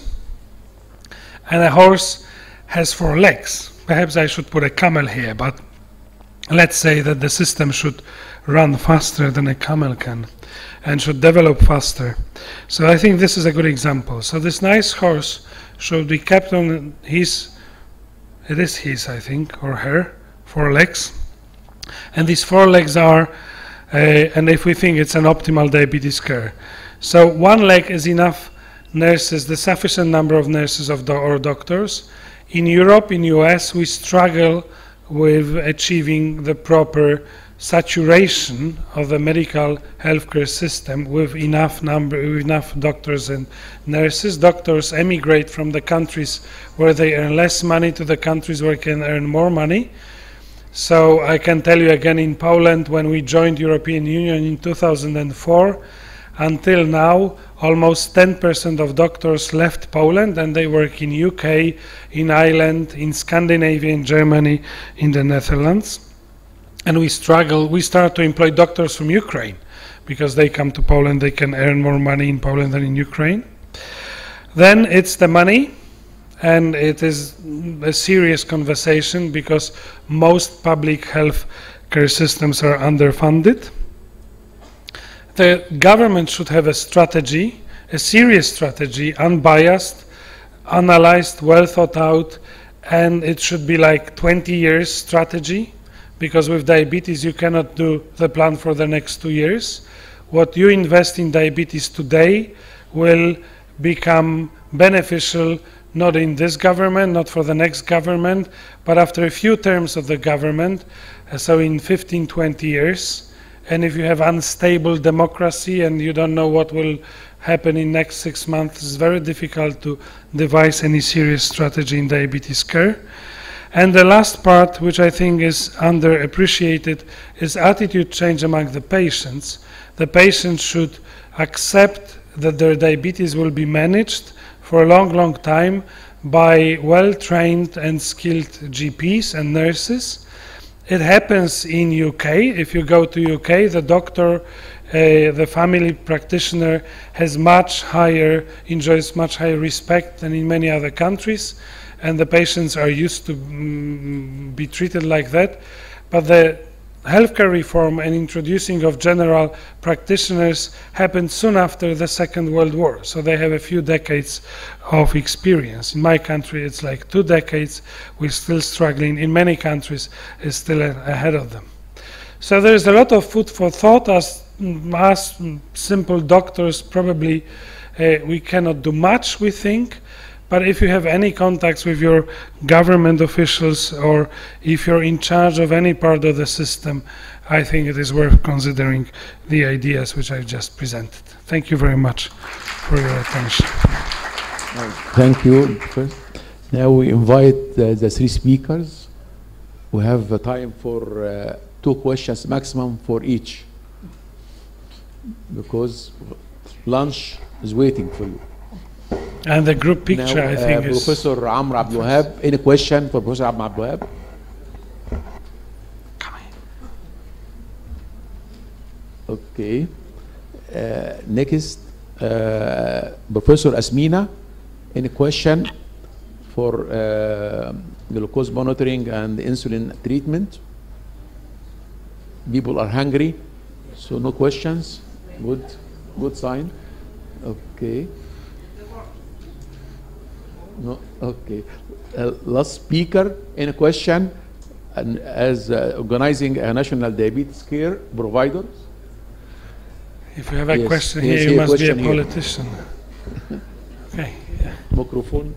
and a horse has four legs. Perhaps I should put a camel here, but let's say that the system should run faster than a camel can and should develop faster. So I think this is a good example. So this nice horse should be kept on his, it is his, I think, or her, four legs. And these four legs are, uh, and if we think it's an optimal diabetes care. So one leg is enough nurses, the sufficient number of nurses of do or doctors. In Europe, in U S, we struggle with achieving the proper saturation of the medical healthcare system with enough number, with enough doctors and nurses. Doctors emigrate from the countries where they earn less money to the countries where they can earn more money. So I can tell you again, in Poland, when we joined European Union in two thousand four, until now, almost ten percent of doctors left Poland, and they work in U K, in Ireland, in Scandinavia, in Germany, in the Netherlands. And we struggle, we start to employ doctors from Ukraine, because they come to Poland, they can earn more money in Poland than in Ukraine. Then it's the money, and it is a serious conversation, because most public health care systems are underfunded. The government should have a strategy, a serious strategy, unbiased, analyzed, well thought out, and it should be like twenty years strategy, because with diabetes you cannot do the plan for the next two years. What you invest in diabetes today will become beneficial not in this government, not for the next government, but after a few terms of the government, so in fifteen, twenty years. And if you have unstable democracy and you don't know what will happen in next six months, it's very difficult to devise any serious strategy in diabetes care. And the last part, which I think is underappreciated, is attitude change among the patients. The patients should accept that their diabetes will be managed for a long, long time by well-trained and skilled G Ps and nurses. It happens in U K. If you go to U K, the doctor, uh, the family practitioner has much higher, enjoys much higher respect than in many other countries, and the patients are used to mm, be treated like that. But the healthcare reform and introducing of general practitioners happened soon after the Second World War, so they have a few decades of experience. In my country, it's like two decades. We're still struggling. In many countries, it's still a ahead of them. So there's a lot of food for thought. As, as simple doctors, probably uh, we cannot do much, we think. But if you have any contacts with your government officials, or if you're in charge of any part of the system, I think it is worth considering the ideas which I've just presented. Thank you very much for your attention.
Thank you. Now we invite uh, the three speakers. We have uh, time for uh, two questions maximum for each, because lunch is waiting for you.
And the group picture,
now,
I think,
uh,
is...
Professor Amr Abdel Wahab, any question for Professor Amr Abdel Wahab?
Come in.
Okay. Uh, next, uh, Professor Asmina, any question for uh, glucose monitoring and insulin treatment? People are hungry, so no questions. Good, good sign. Okay. No, okay. Uh, last speaker, any question? And as uh, organizing a national diabetes care provider?
If you have a
yes,
question
yes,
here, you must be a
here.
politician. Okay. Yeah.
Microphone.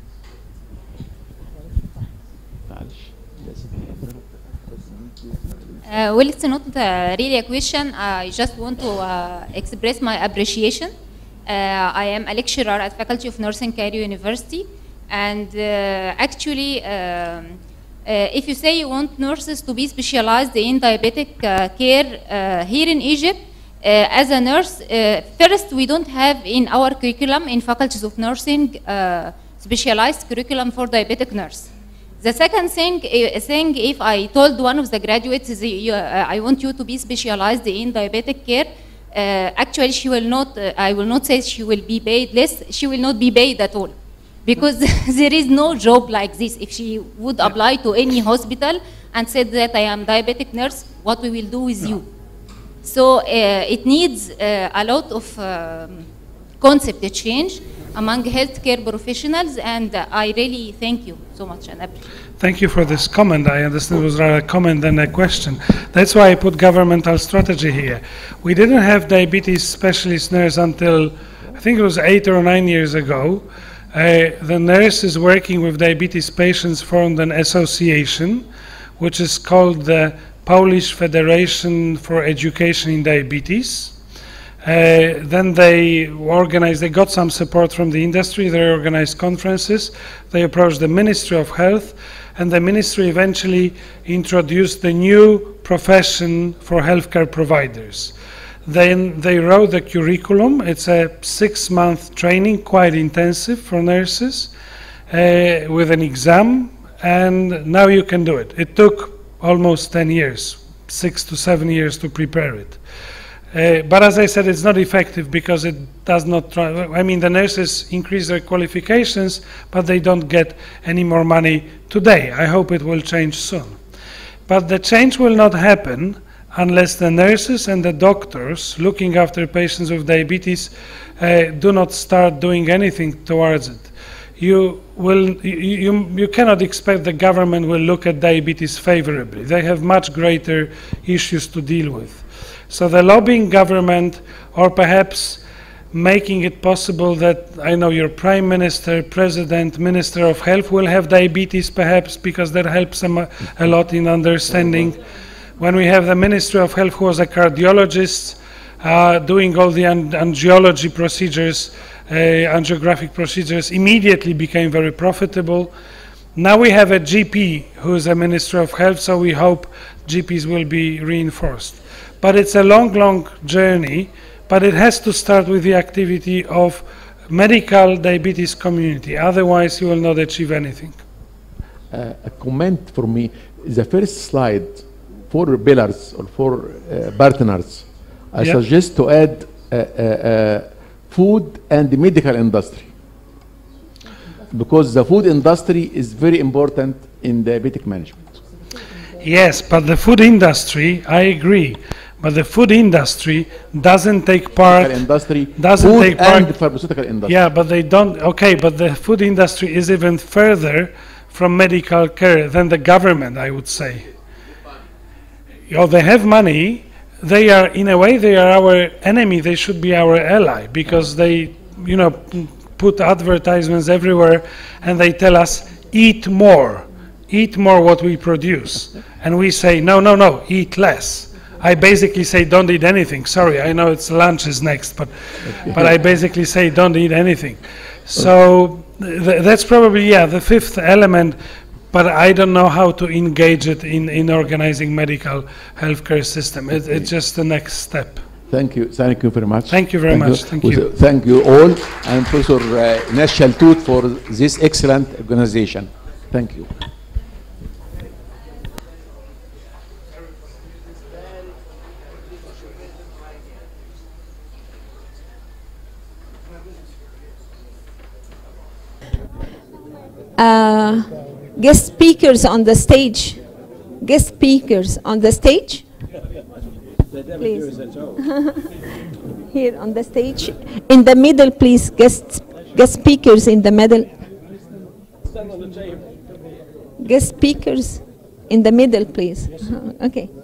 Uh, well, it's not uh, really a question. I just want to uh, express my appreciation. Uh, I am a lecturer at Faculty of Nursing, Cairo University, and uh, actually, um, uh, if you say you want nurses to be specialized in diabetic uh, care uh, here in Egypt, uh, as a nurse, uh, first we don't have in our curriculum in faculties of nursing uh, specialized curriculum for diabetic nurse. The second thing, uh, thing if I told one of the graduates, is, uh, I want you to be specialized in diabetic care, uh, actually she will not, uh, I will not say she will be paid less, she will not be paid at all. Because there is no job like this. If she would apply to any hospital and said that I am diabetic nurse, what we will do with you? So uh, it needs uh, a lot of um, concept change among healthcare professionals, and uh, I really thank you so much and appreciate.
Thank you for this comment. I understand it was rather a comment than a question. That's why I put governmental strategy here. We didn't have diabetes specialist nurse until, I think it was eight or nine years ago. Uh, the nurses working with diabetes patients formed an association, which is called the Polish Federation for Education in Diabetes. Uh, then they organized, they got some support from the industry, they organized conferences, they approached the Ministry of Health, and the ministry eventually introduced the new profession for healthcare providers. Then they wrote the curriculum. It's a six-month training, quite intensive for nurses, uh, with an exam, and now you can do it. It took almost ten years, six to seven years to prepare it. Uh, but as I said, it's not effective because it does not try, I mean, the nurses increase their qualifications, but they don't get any more money today. I hope it will change soon. But the change will not happen unless the nurses and the doctors looking after patients with diabetes uh, do not start doing anything towards it. You, will, you, you, you cannot expect the government will look at diabetes favorably. They have much greater issues to deal with. So the lobbying government, or perhaps making it possible that, I know your Prime Minister, President, Minister of Health will have diabetes perhaps, because that helps them a, a lot in understanding. When we have the Ministry of Health who was a cardiologist uh, doing all the an angiology procedures, uh, angiographic procedures, immediately became very profitable. Now we have a G P who is a Minister of Health, so we hope G Ps will be reinforced. But it's a long, long journey, but it has to start with the activity of medical diabetes community. Otherwise, you will not achieve anything.
Uh, a comment for me, the first slide, four pillars or four uh, partners. I
yeah.
suggest to add uh, uh, uh, food and the medical industry. Because the food industry is very important in diabetic management.
Yes, but the food industry, I agree. But the food industry doesn't take part.
Industry,
doesn't
food
take part.
And the pharmaceutical industry.
Yeah, but they don't. Okay, but the food industry is even further from medical care than the government, I would say. Oh, they have money. They are, in a way, they are our enemy. They should be our ally because they, you know, put advertisements everywhere and they tell us eat more, eat more what we produce, and we say no, no, no, eat less. I basically say don't eat anything. Sorry, I know it's lunch is next, but but I basically say don't eat anything. So th that's probably, yeah, the fifth element, but I don't know how to engage it in, in organizing medical healthcare system. It, it's just the next step.
Thank you. Thank you very much.
Thank you very
thank
much.
You.
Thank you.
Thank you all, and Professor uh, Nashal Tut for this excellent organization. Thank you.
Uh, guest speakers on the stage. Guest speakers on the stage. Please. Here on the stage. In the middle, please. Guest, guest speakers in the middle. Guest speakers in the middle, please. Okay.